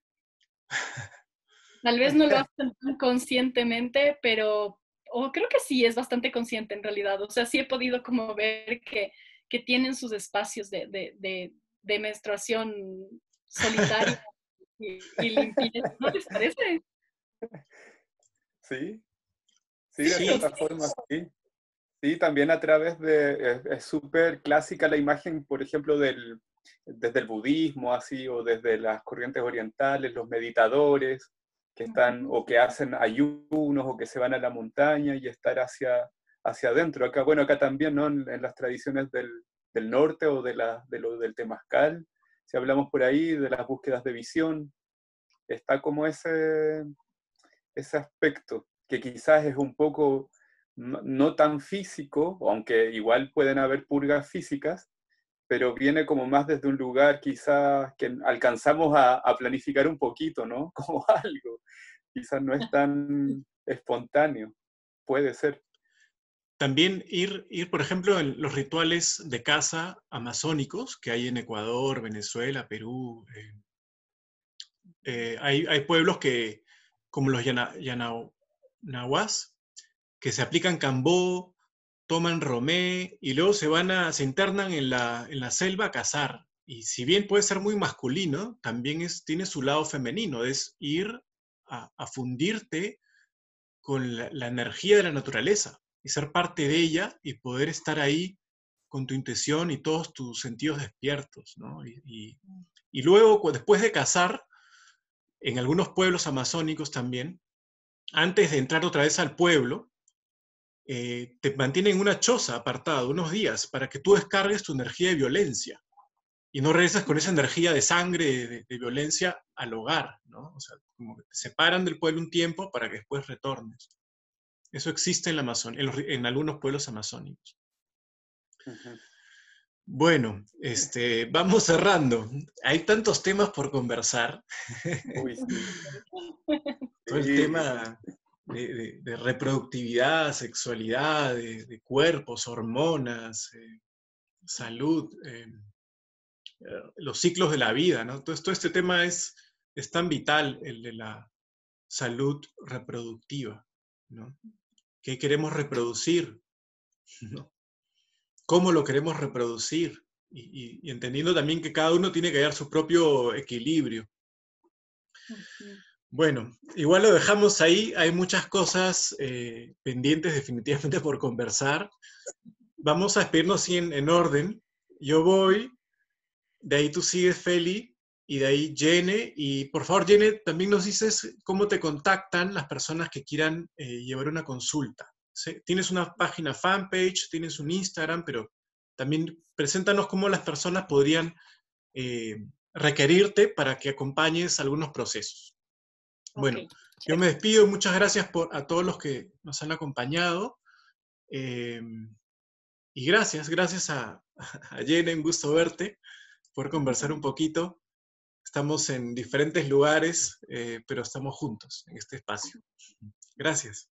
Tal vez no lo hacen tan conscientemente, pero o creo que sí es bastante consciente en realidad. O sea, sí he podido como ver que, que tienen sus espacios de, de, de, de menstruación solitaria y, y limpieza. ¿No les parece? Sí, sí, de Sí. cierta forma, sí. Sí, también a través de, es súper clásica la imagen, por ejemplo, del, desde el budismo, así, o desde las corrientes orientales, los meditadores, que están o que hacen ayunos o que se van a la montaña y estar hacia, hacia adentro. Acá, bueno, acá también, ¿no? En, en las tradiciones del, del norte o de, la, de lo del temazcal, si hablamos por ahí de las búsquedas de visión, está como ese, ese aspecto que quizás es un poco no, no tan físico, aunque igual pueden haber purgas físicas, pero viene como más desde un lugar quizás que alcanzamos a, a planificar un poquito, ¿no? Como algo. Quizás no es tan espontáneo. Puede ser. También ir, ir, por ejemplo, en los rituales de caza amazónicos que hay en Ecuador, Venezuela, Perú. Eh, eh, hay, hay pueblos que, como los yana, Yanahuas, que se aplican cambó, toman romé y luego se van a, se internan en la, en la selva a cazar. Y si bien puede ser muy masculino, también es, tiene su lado femenino, es ir a, a fundirte con la, la energía de la naturaleza y ser parte de ella y poder estar ahí con tu intuición y todos tus sentidos despiertos, ¿no? Y, y, y luego, después de cazar, en algunos pueblos amazónicos también, antes de entrar otra vez al pueblo, eh, te mantienen en una choza apartada unos días para que tú descargues tu energía de violencia y no regresas con esa energía de sangre, de, de violencia al hogar, ¿no? O sea, como que te separan del pueblo un tiempo para que después retornes. Eso existe en, la Amazon en, los, en algunos pueblos amazónicos. Uh-huh. Bueno, este, vamos cerrando. Hay tantos temas por conversar. Uy, sí. Todo el tema de, de, de reproductividad, sexualidad, de, de cuerpos, hormonas, eh, salud, eh, los ciclos de la vida, ¿no? Todo, todo este tema es, es tan vital, el de la salud reproductiva, ¿no? ¿Qué queremos reproducir? ¿No? ¿Cómo lo queremos reproducir? Y, y, y entendiendo también que cada uno tiene que hallar su propio equilibrio. Uh-huh. Bueno, igual lo dejamos ahí, hay muchas cosas eh, pendientes definitivamente por conversar. Vamos a despedirnos en, en orden. Yo voy, de ahí tú sigues, Feli, y de ahí Jene. Y por favor, Jene, también nos dices cómo te contactan las personas que quieran eh, llevar una consulta. ¿Sí? Tienes una página fanpage, tienes un Instagram, pero también preséntanos cómo las personas podrían eh, requerirte para que acompañes algunos procesos. Bueno, okay. Yo me despido. Muchas gracias por, a todos los que nos han acompañado. Eh, y gracias, gracias a, a Jene, un gusto verte, por conversar un poquito. Estamos en diferentes lugares, eh, pero estamos juntos en este espacio. Gracias.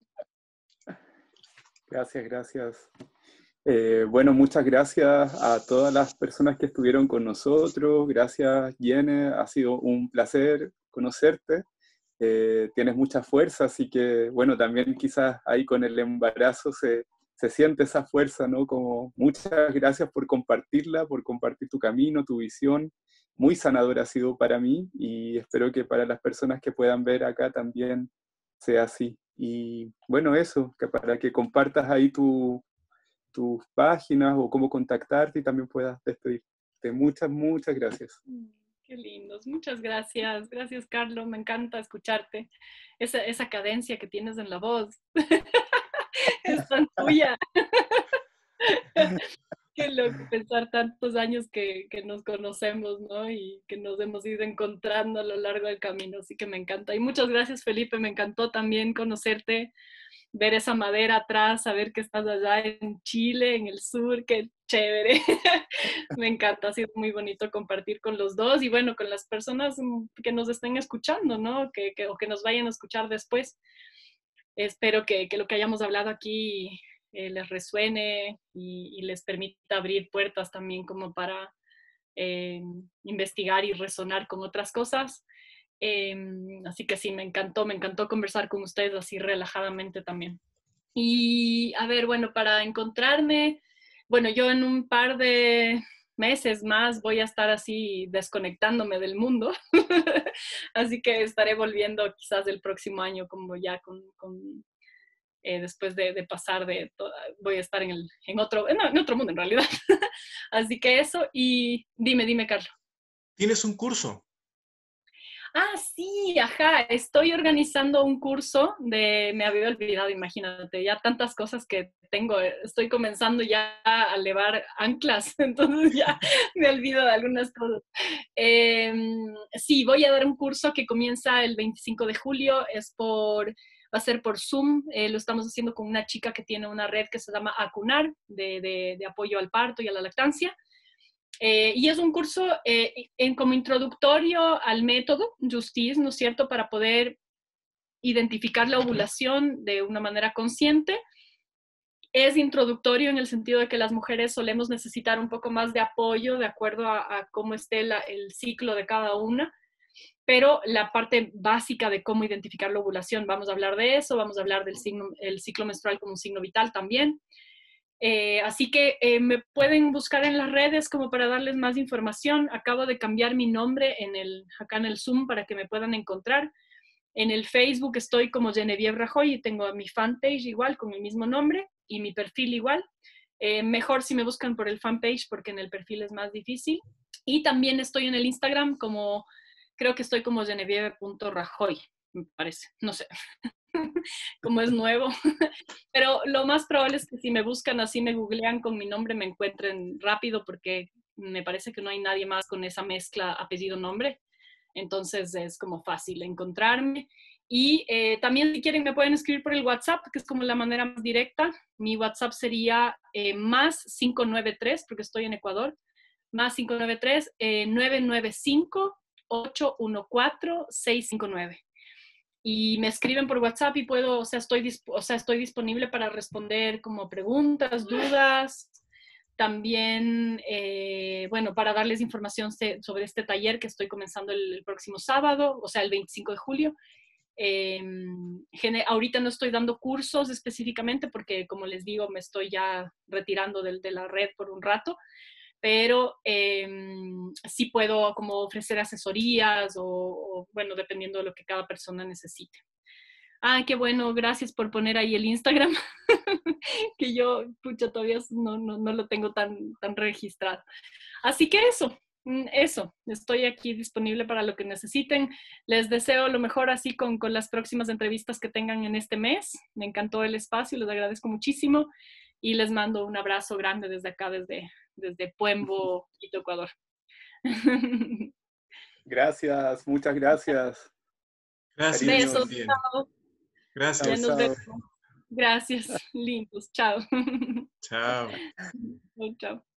Gracias, gracias. Eh, bueno, muchas gracias a todas las personas que estuvieron con nosotros. Gracias, Jene. Ha sido un placer conocerte. Eh, tienes mucha fuerza, así que, bueno, también quizás ahí con el embarazo se, se siente esa fuerza, ¿no? Como muchas gracias por compartirla, por compartir tu camino, tu visión. Muy sanadora ha sido para mí y espero que para las personas que puedan ver acá también sea así. Y bueno, eso, que para que compartas ahí tu, tus páginas o cómo contactarte y también puedas despedirte. Muchas, muchas gracias. Qué lindos, muchas gracias. Gracias, Carlos, me encanta escucharte. Esa, esa cadencia que tienes en la voz es tan tuya. Qué loco pensar tantos años que, que nos conocemos, ¿no? Y que nos hemos ido encontrando a lo largo del camino, así que me encanta. Y muchas gracias, Felipe, me encantó también conocerte, ver esa madera atrás, saber que estás allá en Chile, en el sur, qué chévere. Me encanta, ha sido muy bonito compartir con los dos y bueno, con las personas que nos estén escuchando, ¿no? Que, que, o que nos vayan a escuchar después. Espero que, que lo que hayamos hablado aquí eh, les resuene y, y les permita abrir puertas también como para eh, investigar y resonar con otras cosas. Eh, así que sí, me encantó, me encantó conversar con ustedes así relajadamente también. Y a ver, bueno, para encontrarme, bueno, yo en un par de meses más voy a estar así desconectándome del mundo, así que estaré volviendo quizás el próximo año como ya con, con eh, después de, de pasar de, toda, voy a estar en, el, en, otro, en, en otro mundo en realidad, así que eso y dime, dime, Carlos. ¿Tienes un curso? Ah, sí, ajá, estoy organizando un curso de, me había olvidado, imagínate, ya tantas cosas que tengo, estoy comenzando ya a elevar anclas, entonces ya me olvido de algunas cosas. Eh, sí, voy a dar un curso que comienza el veinticinco de julio, es por, va a ser por Zoom, eh, lo estamos haciendo con una chica que tiene una red que se llama Acunar, de, de, de apoyo al parto y a la lactancia. Eh, y es un curso eh, en, como introductorio al método Justice, ¿no es cierto?, para poder identificar la ovulación de una manera consciente. Es introductorio en el sentido de que las mujeres solemos necesitar un poco más de apoyo de acuerdo a, a cómo esté la, el ciclo de cada una, pero la parte básica de cómo identificar la ovulación, vamos a hablar de eso, vamos a hablar del signo, el ciclo menstrual como un signo vital también. Eh, así que eh, me pueden buscar en las redes como para darles más información. Acabo de cambiar mi nombre en el, acá en el Zoom para que me puedan encontrar. En el Facebook estoy como Genevieve Rajoy y tengo mi fanpage igual con el mismo nombre y mi perfil igual. Eh, mejor si me buscan por el fanpage porque en el perfil es más difícil. Y también estoy en el Instagram como, creo que estoy como genevieve punto rajoy, me parece, no sé. Como es nuevo, pero lo más probable es que si me buscan así, me googlean con mi nombre, me encuentren rápido porque me parece que no hay nadie más con esa mezcla apellido-nombre, entonces es como fácil encontrarme. Y eh, también si quieren me pueden escribir por el WhatsApp, que es como la manera más directa. Mi WhatsApp sería eh, más cinco nueve tres, porque estoy en Ecuador, más cinco nueve tres, eh, nueve nueve cinco, ocho uno cuatro, seis cinco nueve. Y me escriben por WhatsApp y puedo, o sea, estoy, o sea, estoy disponible para responder como preguntas, dudas, también, eh, bueno, para darles información sobre este taller que estoy comenzando el, el próximo sábado, o sea, el veinticinco de julio. Eh, ahorita no estoy dando cursos específicamente porque, como les digo, me estoy ya retirando de, de la red por un rato, pero eh, sí puedo como ofrecer asesorías o, o, bueno, dependiendo de lo que cada persona necesite. Ah, qué bueno, gracias por poner ahí el Instagram, que yo, pucha, todavía no, no, no lo tengo tan, tan registrado. Así que eso, eso, estoy aquí disponible para lo que necesiten. Les deseo lo mejor así con, con las próximas entrevistas que tengan en este mes. Me encantó el espacio, les agradezco muchísimo y les mando un abrazo grande desde acá, desde, desde Puembo, Quito, Ecuador. Gracias, muchas gracias. Gracias. Besos, chao. Gracias. Ya nos vemos. Gracias, lindos, chao. Chao. Chao.